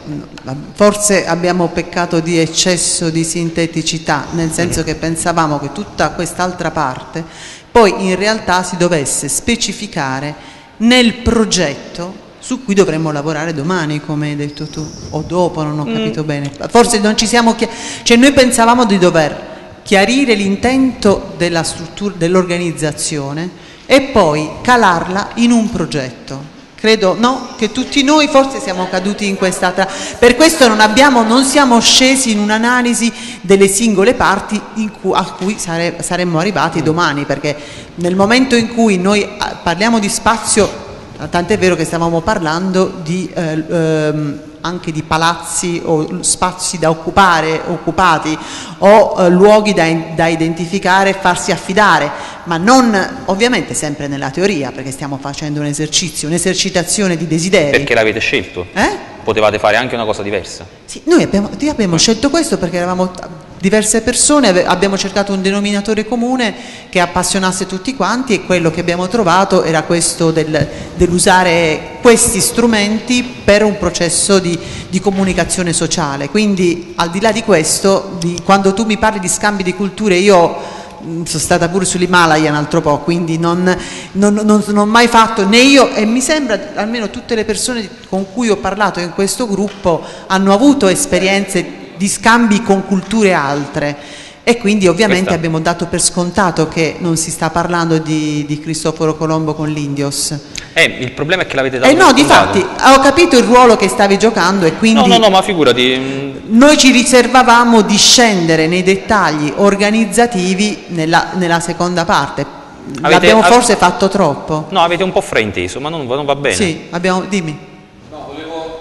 forse abbiamo peccato di eccesso di sinteticità, nel senso mm. che pensavamo che tutta quest'altra parte poi in realtà si dovesse specificare nel progetto su cui dovremmo lavorare domani, come hai detto tu, o dopo, non ho capito mm. bene. Forse non ci siamo chiariti, cioè noi pensavamo di dover chiarire l'intento della struttura, dell'organizzazione e poi calarla in un progetto. Credo, no, che tutti noi forse siamo caduti in questa tra... Per questo non abbiamo, non siamo scesi in un'analisi delle singole parti in cui, a cui sare, saremmo arrivati mm. domani, perché nel momento in cui noi parliamo di spazio, tant'è vero che stavamo parlando di, eh, ehm, anche di palazzi o spazi da occupare, occupati o eh, luoghi da, da identificare e farsi affidare, ma non ovviamente sempre nella teoria, perché stiamo facendo un esercizio, un'esercitazione di desideri. Perché l'avete scelto? Eh? Potevate fare anche una cosa diversa. Sì, noi abbiamo, noi abbiamo scelto questo perché eravamo diverse persone, abbiamo cercato un denominatore comune che appassionasse tutti quanti e quello che abbiamo trovato era questo del, dell'usare questi strumenti per un processo di, di comunicazione sociale. Quindi al di là di questo, di, quando tu mi parli di scambi di culture, io sono stata pure sull'Himalaya un altro po', quindi non, non, non, non ho mai fatto, né io, e mi sembra almeno tutte le persone con cui ho parlato in questo gruppo hanno avuto esperienze di scambi con culture altre e quindi ovviamente Questa. abbiamo dato per scontato che non si sta parlando di, di Cristoforo Colombo con l'Indios. Eh, il problema è che l'avete dato eh per no, scontato. difatti ho capito il ruolo che stavi giocando e quindi no, no, no, ma figurati. Noi ci riservavamo di scendere nei dettagli organizzativi nella, nella seconda parte. Avete, L'abbiamo forse ave... fatto troppo. No, avete un po' frainteso, ma non, non va bene. Sì, abbiamo, dimmi. No, volevo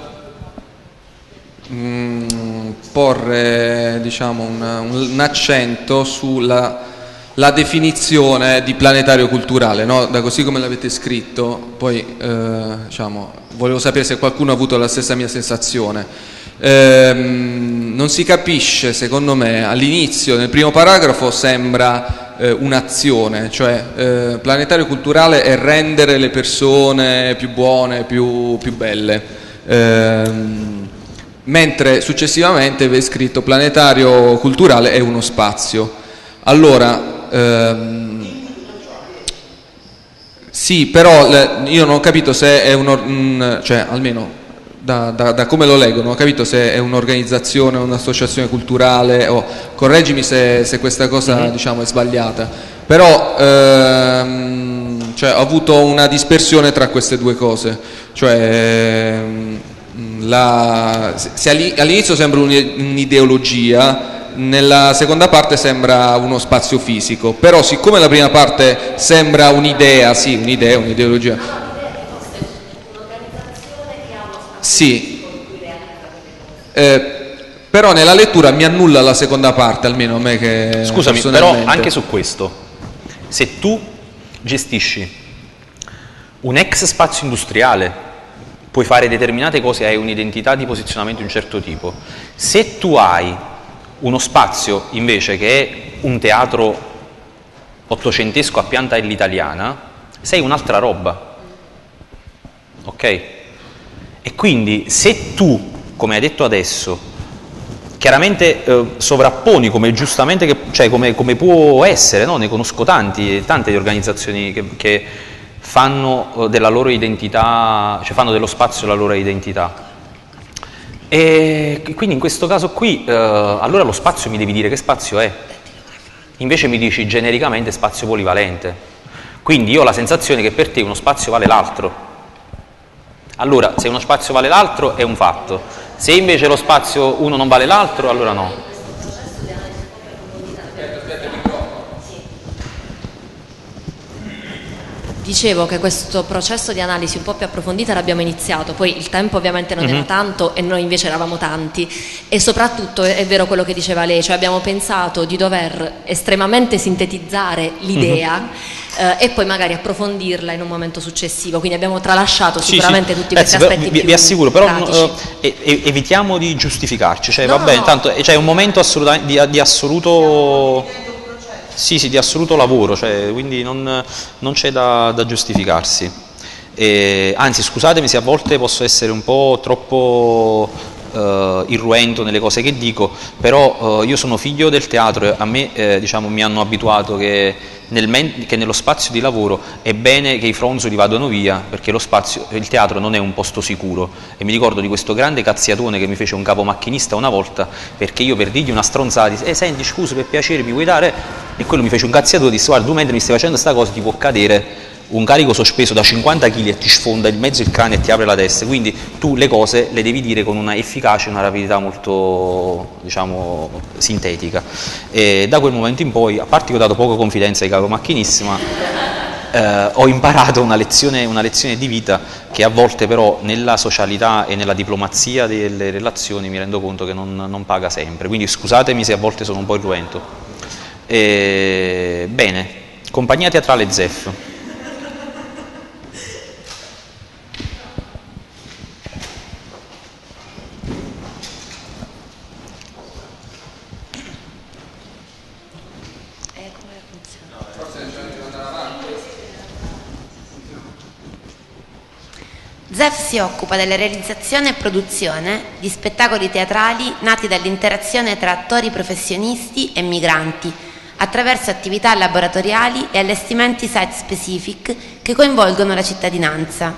eh, mh, porre diciamo, un, un accento sulla la definizione di planetario culturale, no? Da così come l'avete scritto, poi eh, diciamo, volevo sapere se qualcuno ha avuto la stessa mia sensazione. Ehm, non si capisce, secondo me, all'inizio, nel primo paragrafo sembra eh, un'azione, cioè eh, planetario culturale è rendere le persone più buone, più, più belle, ehm, mentre successivamente vi è scritto planetario culturale è uno spazio. Allora, ehm, sì, però le, io non ho capito se è un, un cioè almeno Da, da, da come lo leggo, non ho capito se è un'organizzazione, un'associazione culturale, o correggimi se, se questa cosa mm-hmm. diciamo, è sbagliata, però ehm, cioè, ho avuto una dispersione tra queste due cose, cioè la, se all'inizio sembra un'ideologia, nella seconda parte sembra uno spazio fisico, però siccome la prima parte sembra un'idea, sì, un'idea, un'ideologia. Sì, eh, però nella lettura mi annulla la seconda parte, almeno a me che Scusami, però anche su questo, se tu gestisci un ex spazio industriale, puoi fare determinate cose, hai un'identità di posizionamento di un certo tipo. Se tu hai uno spazio invece che è un teatro ottocentesco a pianta all'italiana, sei un'altra roba, ok? E quindi se tu, come hai detto adesso, chiaramente eh, sovrapponi come giustamente, che, cioè come, come può essere, no? Ne conosco tanti, tante di organizzazioni che, che fanno della loro identità, cioè fanno dello spazio la loro identità. E quindi in questo caso qui, eh, allora lo spazio mi devi dire che spazio è. Invece mi dici genericamente spazio polivalente. Quindi io ho la sensazione che per te uno spazio vale l'altro. Allora, se uno spazio vale l'altro è un fatto, se invece lo spazio uno non vale l'altro, allora no. Dicevo che questo processo di analisi un po' più approfondita l'abbiamo iniziato, poi il tempo ovviamente non mm-hmm. era tanto e noi invece eravamo tanti, e soprattutto è, è vero quello che diceva lei, cioè abbiamo pensato di dover estremamente sintetizzare l'idea mm-hmm. eh, e poi magari approfondirla in un momento successivo, quindi abbiamo tralasciato sì, sicuramente sì. tutti questi Ragazzi, aspetti vi, più vi assicuro, però uh, e, e, evitiamo di giustificarci, cioè no, va bene, no. tanto c'è un momento assolutamente di, di assoluto... Sì, sì, di assoluto lavoro, cioè, quindi non, non c'è da, da giustificarsi. E, anzi, scusatemi se a volte posso essere un po' troppo eh, irruento nelle cose che dico, però eh, io sono figlio del teatro e a me eh, diciamo, mi hanno abituato che, nel men- che nello spazio di lavoro è bene che i fronzoli vadano via, perché lo spazio, il teatro non è un posto sicuro. E mi ricordo di questo grande cazziatone che mi fece un capomacchinista una volta, perché io per dirgli una stronzata disse eh, senti scusa per piacere mi vuoi dare? E quello mi fece un cazziatore, disse guarda tu mentre mi stai facendo questa cosa ti può cadere un carico sospeso da cinquanta chili e ti sfonda in mezzo il cranio e ti apre la testa, quindi tu le cose le devi dire con una efficacia e una rapidità molto, diciamo, sintetica. E da quel momento in poi, a parte che ho dato poco confidenza ai capomacchinissimi, ma eh, ho imparato una lezione, una lezione di vita che a volte però nella socialità e nella diplomazia delle relazioni mi rendo conto che non, non paga sempre, quindi scusatemi se a volte sono un po' irruento. E, bene, compagnia teatrale Zef. Zef si occupa della realizzazione e produzione di spettacoli teatrali nati dall'interazione tra attori professionisti e migranti, attraverso attività laboratoriali e allestimenti site-specific che coinvolgono la cittadinanza.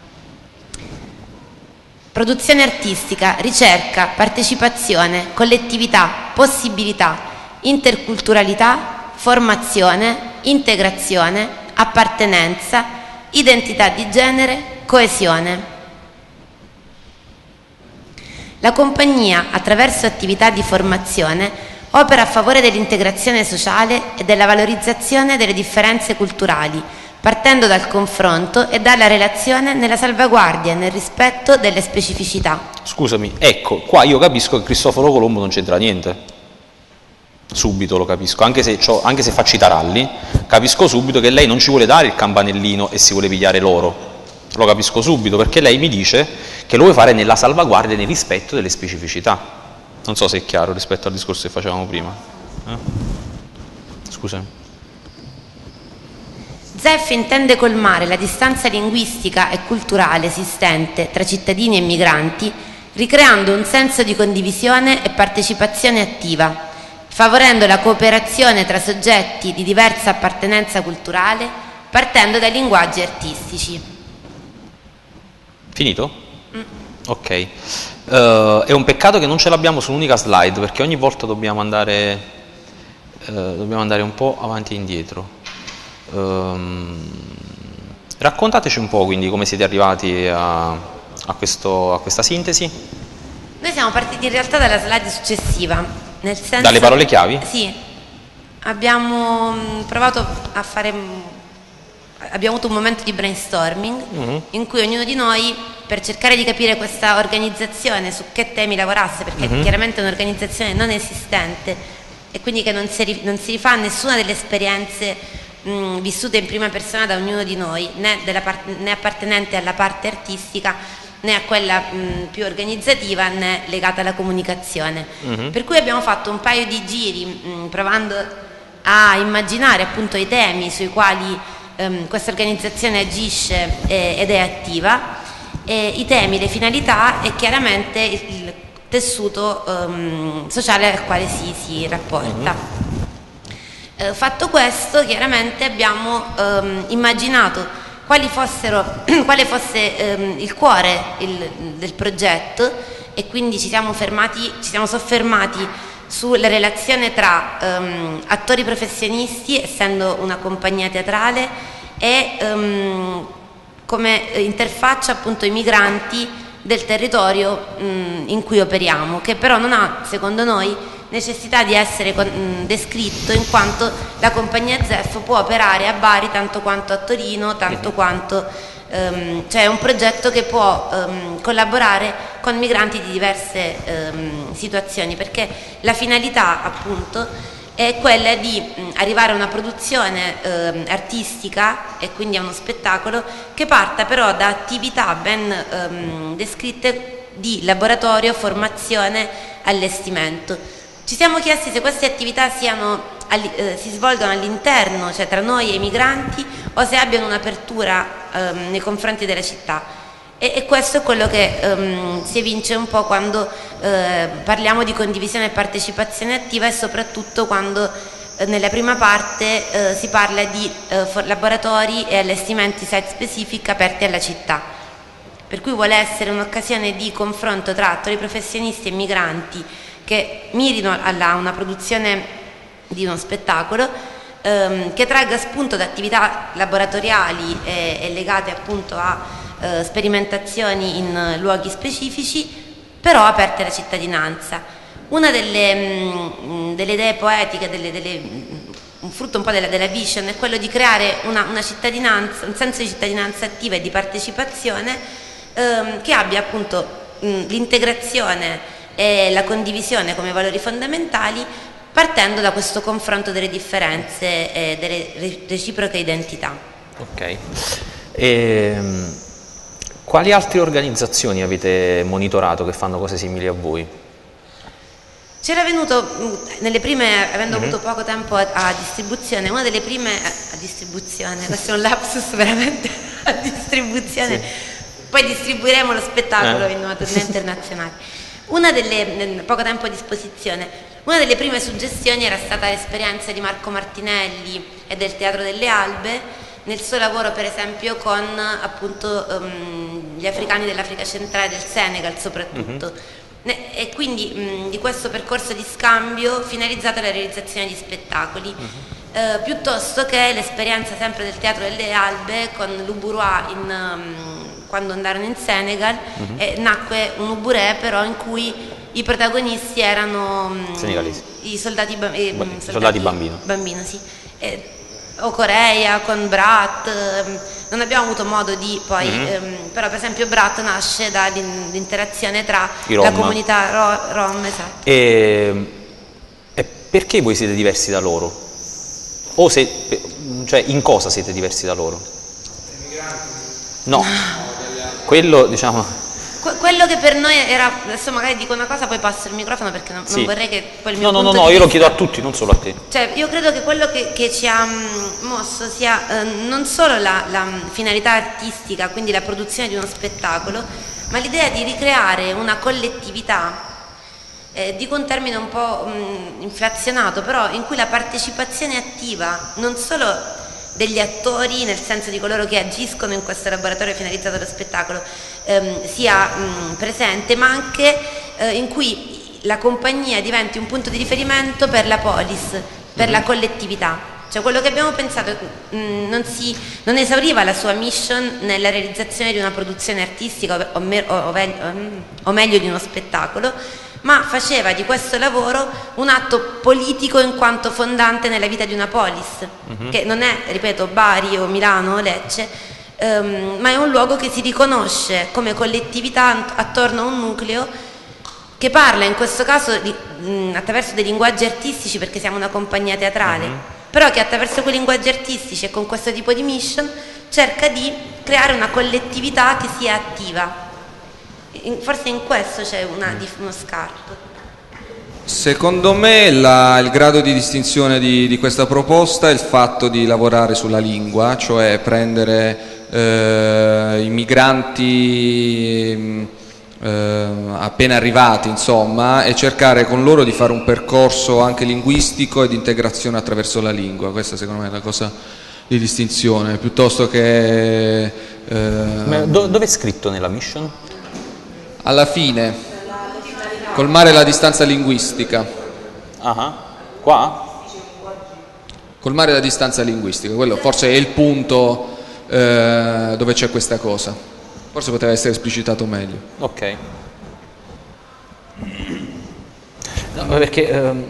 Produzione artistica, ricerca, partecipazione, collettività, possibilità, interculturalità, formazione, integrazione, appartenenza, identità di genere, coesione. La compagnia, attraverso attività di formazione, opera a favore dell'integrazione sociale e della valorizzazione delle differenze culturali, partendo dal confronto e dalla relazione nella salvaguardia e nel rispetto delle specificità. Scusami, ecco, qua io capisco che Cristoforo Colombo non c'entra niente. Subito lo capisco, anche se, anche se faccio i taralli, capisco subito che lei non ci vuole dare il campanellino e si vuole pigliare l'oro. Lo capisco subito, perché lei mi dice che lo vuole fare nella salvaguardia e nel rispetto delle specificità. Non so se è chiaro rispetto al discorso che facevamo prima. Eh? Scusami. Zef intende colmare la distanza linguistica e culturale esistente tra cittadini e migranti, ricreando un senso di condivisione e partecipazione attiva, favorendo la cooperazione tra soggetti di diversa appartenenza culturale, partendo dai linguaggi artistici. Finito? Mm. Ok. Uh, è un peccato che non ce l'abbiamo su un'unica slide, perché ogni volta dobbiamo andare, uh, dobbiamo andare un po' avanti e indietro. Um, raccontateci un po' quindi come siete arrivati a, a, questo, a questa sintesi. Noi siamo partiti in realtà dalla slide successiva, nel senso dalle parole chiavi? Sì, abbiamo provato a fare, abbiamo avuto un momento di brainstorming mm-hmm. in cui ognuno di noi, per cercare di capire questa organizzazione, su che temi lavorasse, perché mm-hmm. chiaramente è un'organizzazione non esistente e quindi che non si, non si rifà a nessuna delle esperienze mh, vissute in prima persona da ognuno di noi, né, della part- né appartenente alla parte artistica né a quella mh, più organizzativa né legata alla comunicazione. Mm-hmm. Per cui abbiamo fatto un paio di giri mh, provando a immaginare appunto i temi sui quali um, questa organizzazione agisce e, ed è attiva, e i temi, le finalità e chiaramente il, il tessuto um, sociale al quale si, si rapporta. Mm-hmm. Eh, fatto questo, chiaramente abbiamo um, immaginato quali fossero, quale fosse ehm, il cuore il, del progetto, e quindi ci siamo fermati, ci siamo soffermati sulla relazione tra ehm, attori professionisti, essendo una compagnia teatrale, e ehm, come eh, interfaccia appunto i migranti del territorio mh, in cui operiamo, che però non ha, secondo noi, necessità di essere con, mh, descritto, in quanto la compagnia Zef può operare a Bari tanto quanto a Torino, tanto quanto um, cioè è un progetto che può um, collaborare con migranti di diverse um, situazioni, perché la finalità appunto è quella di mh, arrivare a una produzione um, artistica e quindi a uno spettacolo che parta però da attività ben um, descritte di laboratorio, formazione, allestimento. Ci siamo chiesti se queste attività siano, eh, si svolgono all'interno, cioè tra noi e i migranti, o se abbiano un'apertura ehm, nei confronti della città. E, e questo è quello che ehm, si evince un po' quando eh, parliamo di condivisione e partecipazione attiva, e soprattutto quando eh, nella prima parte eh, si parla di eh, laboratori e allestimenti site specific aperti alla città. Per cui vuole essere un'occasione di confronto tra attori professionisti e migranti che mirino a una produzione di uno spettacolo, ehm, che tragga spunto da attività laboratoriali e, e legate appunto a eh, sperimentazioni in luoghi specifici, però aperte alla cittadinanza. Una delle, mh, delle idee poetiche, delle, delle, mh, un frutto un po' della, della vision, è quello di creare una, una cittadinanza, un senso di cittadinanza attiva e di partecipazione ehm, che abbia appunto l'integrazione e la condivisione come valori fondamentali, partendo da questo confronto delle differenze e delle reciproche identità. Ok. E, quali altre organizzazioni avete monitorato che fanno cose simili a voi? C'era venuto, nelle prime, avendo Mm-hmm. avuto poco tempo a, a distribuzione, una delle prime, a distribuzione, questo è un lapsus veramente, a distribuzione, sì. Poi distribuiremo lo spettacolo eh. in una tournée internazionale. Una delle, poco tempo a disposizione, una delle prime suggestioni era stata l'esperienza di Marco Martinelli e del Teatro delle Albe, nel suo lavoro per esempio con appunto um, gli africani dell'Africa centrale, del Senegal soprattutto. Mm-hmm. E quindi mh, di questo percorso di scambio finalizzato alla realizzazione di spettacoli. Mm-hmm. eh, piuttosto che l'esperienza sempre del Teatro delle Albe con l'Uburua in... Um, quando andarono in Senegal, mm-hmm. eh, nacque un uburè però in cui i protagonisti erano senegalesi, i soldati, ba- eh, ba- soldati, soldati bambino, bambino sì. eh, o Corea con Brat, ehm, non abbiamo avuto modo di poi, mm-hmm. ehm, però per esempio Brat nasce dall'interazione tra la comunità ro- rom, esatto. E, e perché voi siete diversi da loro? O se, cioè in cosa siete diversi da loro? No. Quello, diciamo... Que- quello che per noi era, adesso magari dico una cosa, poi passo il microfono perché non, sì. non vorrei che poi il mio No, no, no, no, io vista... lo chiedo a tutti, non solo a te. Cioè, io credo che quello che, che ci ha mh, mosso sia eh, non solo la, la finalità artistica, quindi la produzione di uno spettacolo, ma l'idea di ricreare una collettività, eh, dico un termine un po' mh, inflazionato, però in cui la partecipazione attiva, non solo degli attori, nel senso di coloro che agiscono in questo laboratorio finalizzato allo spettacolo, ehm, sia mh, presente, ma anche eh, in cui la compagnia diventi un punto di riferimento per la polis, per mm-hmm. la collettività. Cioè quello che abbiamo pensato mh, non, si, non esauriva la sua mission nella realizzazione di una produzione artistica o, o, me, o, o, o meglio di uno spettacolo, ma faceva di questo lavoro un atto politico in quanto fondante nella vita di una polis, mm-hmm. che non è, ripeto, Bari o Milano o Lecce, ehm, ma è un luogo che si riconosce come collettività attorno a un nucleo che parla in questo caso di, mh, attraverso dei linguaggi artistici, perché siamo una compagnia teatrale, mm-hmm. però che attraverso quei linguaggi artistici e con questo tipo di mission cerca di creare una collettività che sia attiva. In, forse in questo c'è una, uno scarto. Secondo me la, il grado di distinzione di, di questa proposta è il fatto di lavorare sulla lingua, cioè prendere eh, i migranti eh, appena arrivati, insomma, e cercare con loro di fare un percorso anche linguistico e di integrazione attraverso la lingua. Questa secondo me è la cosa di distinzione, piuttosto che... Eh, Do, dove è scritto nella mission? Alla fine, colmare la distanza linguistica. Ah, qua? Colmare la distanza linguistica, quello forse è il punto eh, dove c'è questa cosa. Forse poteva essere esplicitato meglio. Ok. No, perché ehm,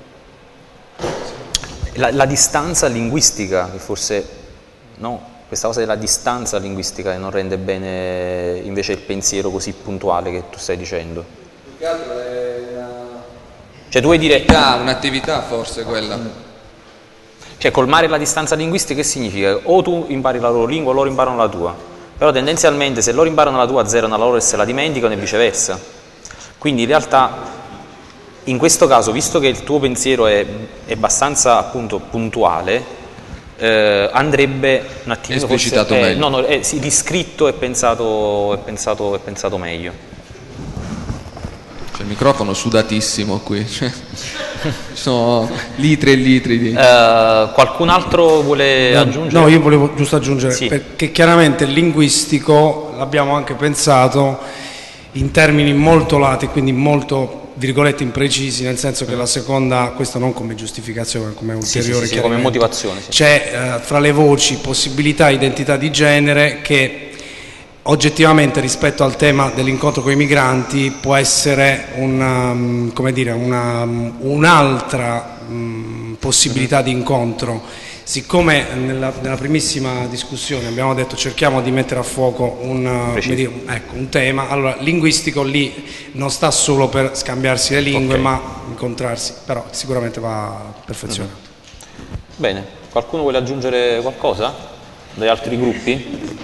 la, la distanza linguistica, che forse no, questa cosa della distanza linguistica che non rende bene invece il pensiero così puntuale che tu stai dicendo. Più che altro è una... Cioè tu vuoi dire... un'attività forse quella. Cioè colmare la distanza linguistica che significa? O tu impari la loro lingua o loro imparano la tua. Però tendenzialmente se loro imparano la tua azzerano la loro e se la dimenticano e viceversa. Quindi in realtà in questo caso, visto che il tuo pensiero è, è abbastanza appunto puntuale, eh, andrebbe un attimo esplicitato forse, meglio. Eh, no, no, eh, sì, riscritto e pensato, è pensato, è pensato meglio. C'è il microfono sudatissimo qui, cioè, ci sono litri e litri di... Uh, qualcun altro vuole no, aggiungere? No, io volevo giusto aggiungere, sì. Perché chiaramente il linguistico l'abbiamo anche pensato in termini molto lati, quindi molto virgolette imprecisi, nel senso che la seconda, questo non come giustificazione, come ulteriore sì, sì, sì, come motivazione, sì. C'è eh, fra le voci possibilità, identità di genere che oggettivamente rispetto al tema dell'incontro con i migranti può essere una, come dire, una, un'altra um, possibilità di incontro. Siccome nella, nella primissima discussione abbiamo detto cerchiamo di mettere a fuoco un, come dire, ecco, un tema, allora linguistico lì non sta solo per scambiarsi le lingue, okay, ma incontrarsi, però sicuramente va perfezionato. Mm-hmm. Bene, qualcuno vuole aggiungere qualcosa? Dagli altri gruppi?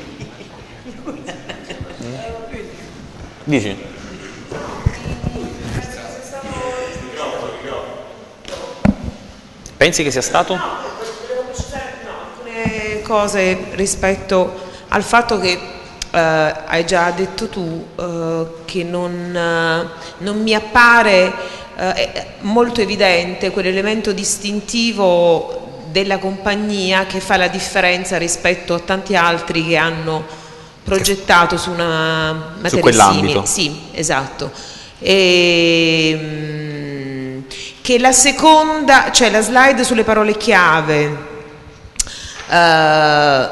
Dici? Pensi che sia stato? Cose rispetto al fatto che eh, hai già detto tu eh, che non, eh, non mi appare eh, molto evidente quell'elemento distintivo della compagnia che fa la differenza rispetto a tanti altri che hanno progettato su una materia simile. Sì, esatto. E, mh, che la seconda, cioè la slide sulle parole chiave Uh,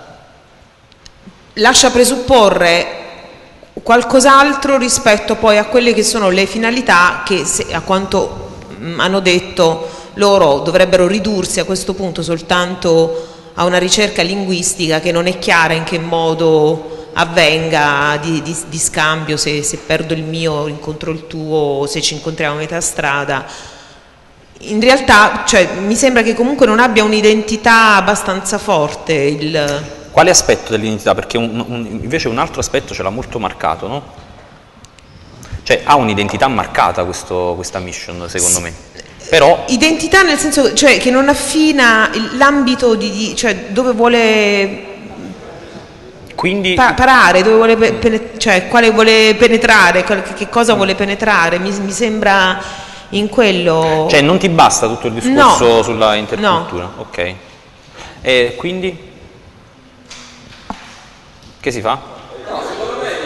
lascia presupporre qualcos'altro rispetto poi a quelle che sono le finalità che, se, a quanto mh, hanno detto loro, dovrebbero ridursi a questo punto soltanto a una ricerca linguistica che non è chiara in che modo avvenga di, di, di scambio, se, se perdo il mio incontro il tuo, se ci incontriamo a metà strada. In realtà, cioè, mi sembra che comunque non abbia un'identità abbastanza forte. Il... Quale aspetto dell'identità? Perché un, un, invece un altro aspetto ce l'ha molto marcato, no? Cioè ha un'identità marcata questo, questa mission, secondo me. Però... Identità nel senso, cioè, che non affina l'ambito di, di, cioè dove vuole Quindi... pa parare, dove vuole pe cioè quale vuole penetrare, che cosa vuole penetrare. Mi, mi sembra... in quello... Cioè non ti basta tutto il discorso no, sulla intercultura? No. Ok. E quindi? Che si fa? No, secondo me...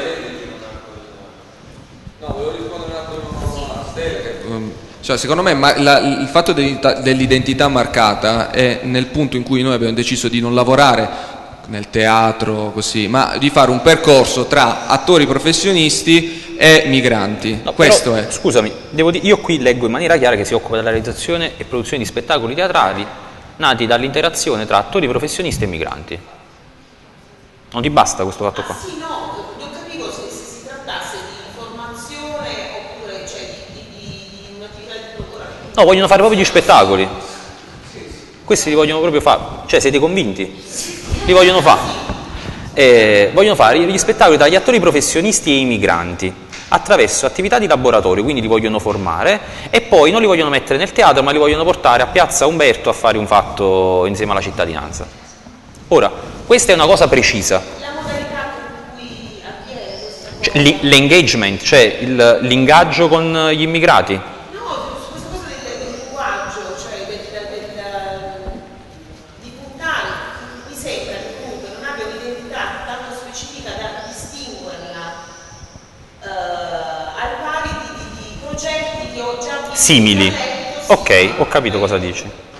No, volevo rispondere un attimo a Stella. Cioè, secondo me ma la, il fatto dell'identità marcata è nel punto in cui noi abbiamo deciso di non lavorare nel teatro, così, ma di fare un percorso tra attori professionisti e migranti. No, questo però, è. Scusami, devo dire, io qui leggo in maniera chiara che si occupa della realizzazione e produzione di spettacoli teatrali nati dall'interazione tra attori professionisti e migranti. Non ti basta questo fatto qua? Ah, sì, no, non capivo se, se si trattasse di formazione oppure cioè, di, di, di un'attività di procuratura. No, vogliono fare proprio gli spettacoli. Questi li vogliono proprio fare. Cioè, siete convinti? Li vogliono fare. Eh, vogliono fare gli spettacoli tra gli attori professionisti e i migranti attraverso attività di laboratorio, quindi li vogliono formare e poi non li vogliono mettere nel teatro ma li vogliono portare a Piazza Umberto a fare un fatto insieme alla cittadinanza. Ora, questa è una cosa precisa. La modalità con cui avviene questa cosa? Cioè, l'engagement, cioè l'ingaggio con gli immigrati. No, su questa cosa del, del linguaggio, cioè del, del, del, di puntare, mi sembra che comunque non abbia un'identità tanto specifica da distinguerla uh, al pari di, di, di progetti che ho già visto. Simili. Ok, ho capito cosa dici.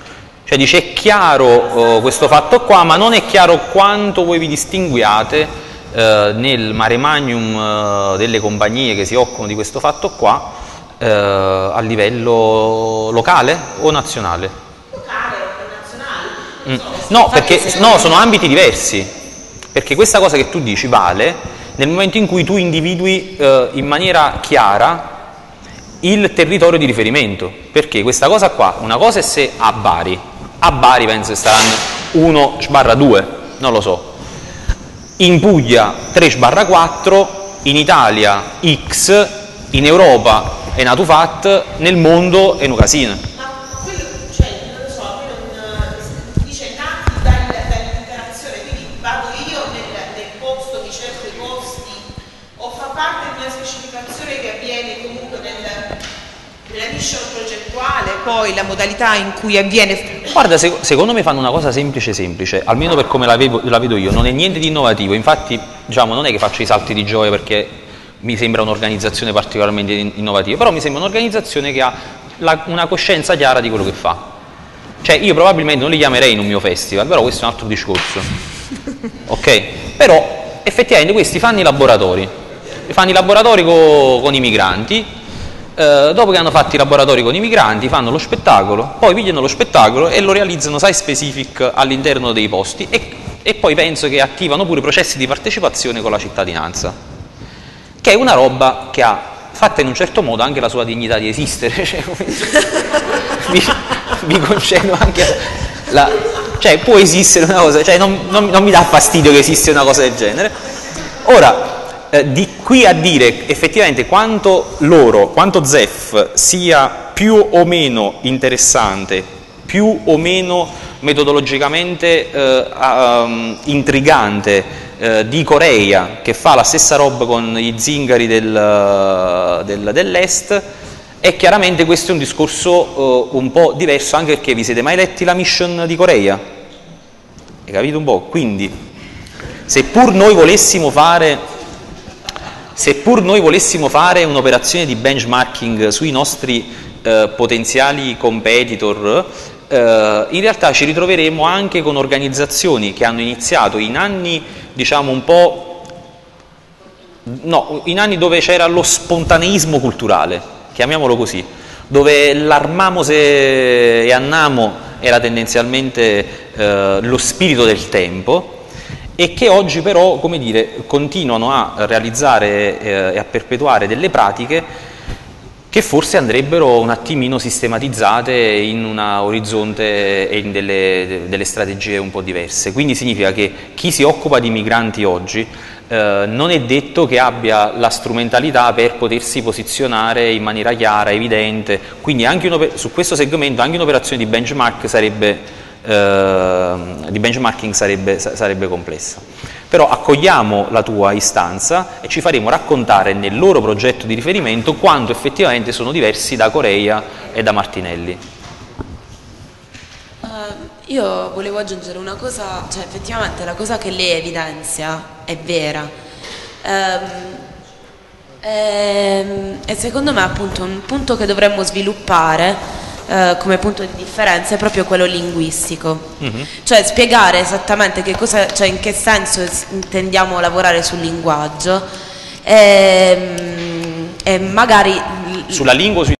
Cioè dice è chiaro uh, questo fatto qua, ma non è chiaro quanto voi vi distinguiate uh, nel mare magnum uh, delle compagnie che si occupano di questo fatto qua uh, a livello locale o nazionale? Locale o nazionale? Mm. No, perché no, sono ambiti diversi, perché questa cosa che tu dici vale nel momento in cui tu individui uh, in maniera chiara il territorio di riferimento, perché questa cosa qua, una cosa è se a Bari, a Bari penso che saranno uno barra due, non lo so, in Puglia tre barra quattro, in Italia X, in Europa è nato fat, nel mondo è un casino. Ma quello, cioè, non lo so, a me non dice nati dall'interazione, quindi vado io nel, nel posto, mi cerco i posti, o fa parte di una specificazione che avviene comunque nel, nella mission progettuale, poi la modalità in cui avviene. Guarda, sec secondo me fanno una cosa semplice semplice, almeno per come la, vevo, la vedo io, non è niente di innovativo, infatti diciamo non è che faccio i salti di gioia perché mi sembra un'organizzazione particolarmente innovativa, però mi sembra un'organizzazione che ha la, una coscienza chiara di quello che fa. Cioè io probabilmente non li chiamerei in un mio festival, però questo è un altro discorso, ok? Però effettivamente questi fanno i laboratori, fanno i laboratori co con i migranti. Uh, dopo che hanno fatto i laboratori con i migranti fanno lo spettacolo, poi pigliano lo spettacolo e lo realizzano site specific all'interno dei posti e, e poi penso che attivano pure processi di partecipazione con la cittadinanza, che è una roba che ha fatta in un certo modo anche la sua dignità di esistere. Cioè, vi, vi concedo anche la, cioè può esistere una cosa, cioè non, non, non mi dà fastidio che esiste una cosa del genere. Ora Eh, di qui a dire effettivamente quanto loro, quanto Z E F sia più o meno interessante, più o meno metodologicamente eh, um, intrigante eh, di Corea, che fa la stessa roba con gli zingari del, del, dell'Est, e chiaramente questo è un discorso eh, un po' diverso, anche perché vi siete mai letti la mission di Corea? Hai capito un po'? Quindi, seppur noi volessimo fare Seppur noi volessimo fare un'operazione di benchmarking sui nostri eh, potenziali competitor, eh, in realtà ci ritroveremo anche con organizzazioni che hanno iniziato in anni, diciamo un po', no, in anni dove c'era lo spontaneismo culturale, chiamiamolo così, dove l'armamos e annamo era tendenzialmente eh, lo spirito del tempo, e che oggi però, come dire, continuano a realizzare eh, e a perpetuare delle pratiche che forse andrebbero un attimino sistematizzate in un orizzonte e in delle, delle strategie un po' diverse. Quindi significa che chi si occupa di migranti oggi eh, non è detto che abbia la strumentalità per potersi posizionare in maniera chiara, evidente, quindi anche su questo segmento anche un'operazione di benchmark sarebbe Uh, di benchmarking sarebbe, sarebbe complessa. Però accogliamo la tua istanza e ci faremo raccontare nel loro progetto di riferimento quanto effettivamente sono diversi da Corea e da Martinelli. Uh, io volevo aggiungere una cosa, cioè effettivamente la cosa che lei evidenzia è vera, um, e, e secondo me appunto un punto che dovremmo sviluppare Uh, come punto di differenza è proprio quello linguistico, mm-hmm. Cioè spiegare esattamente che cosa, cioè in che senso intendiamo lavorare sul linguaggio e, e magari sulla lingua o sui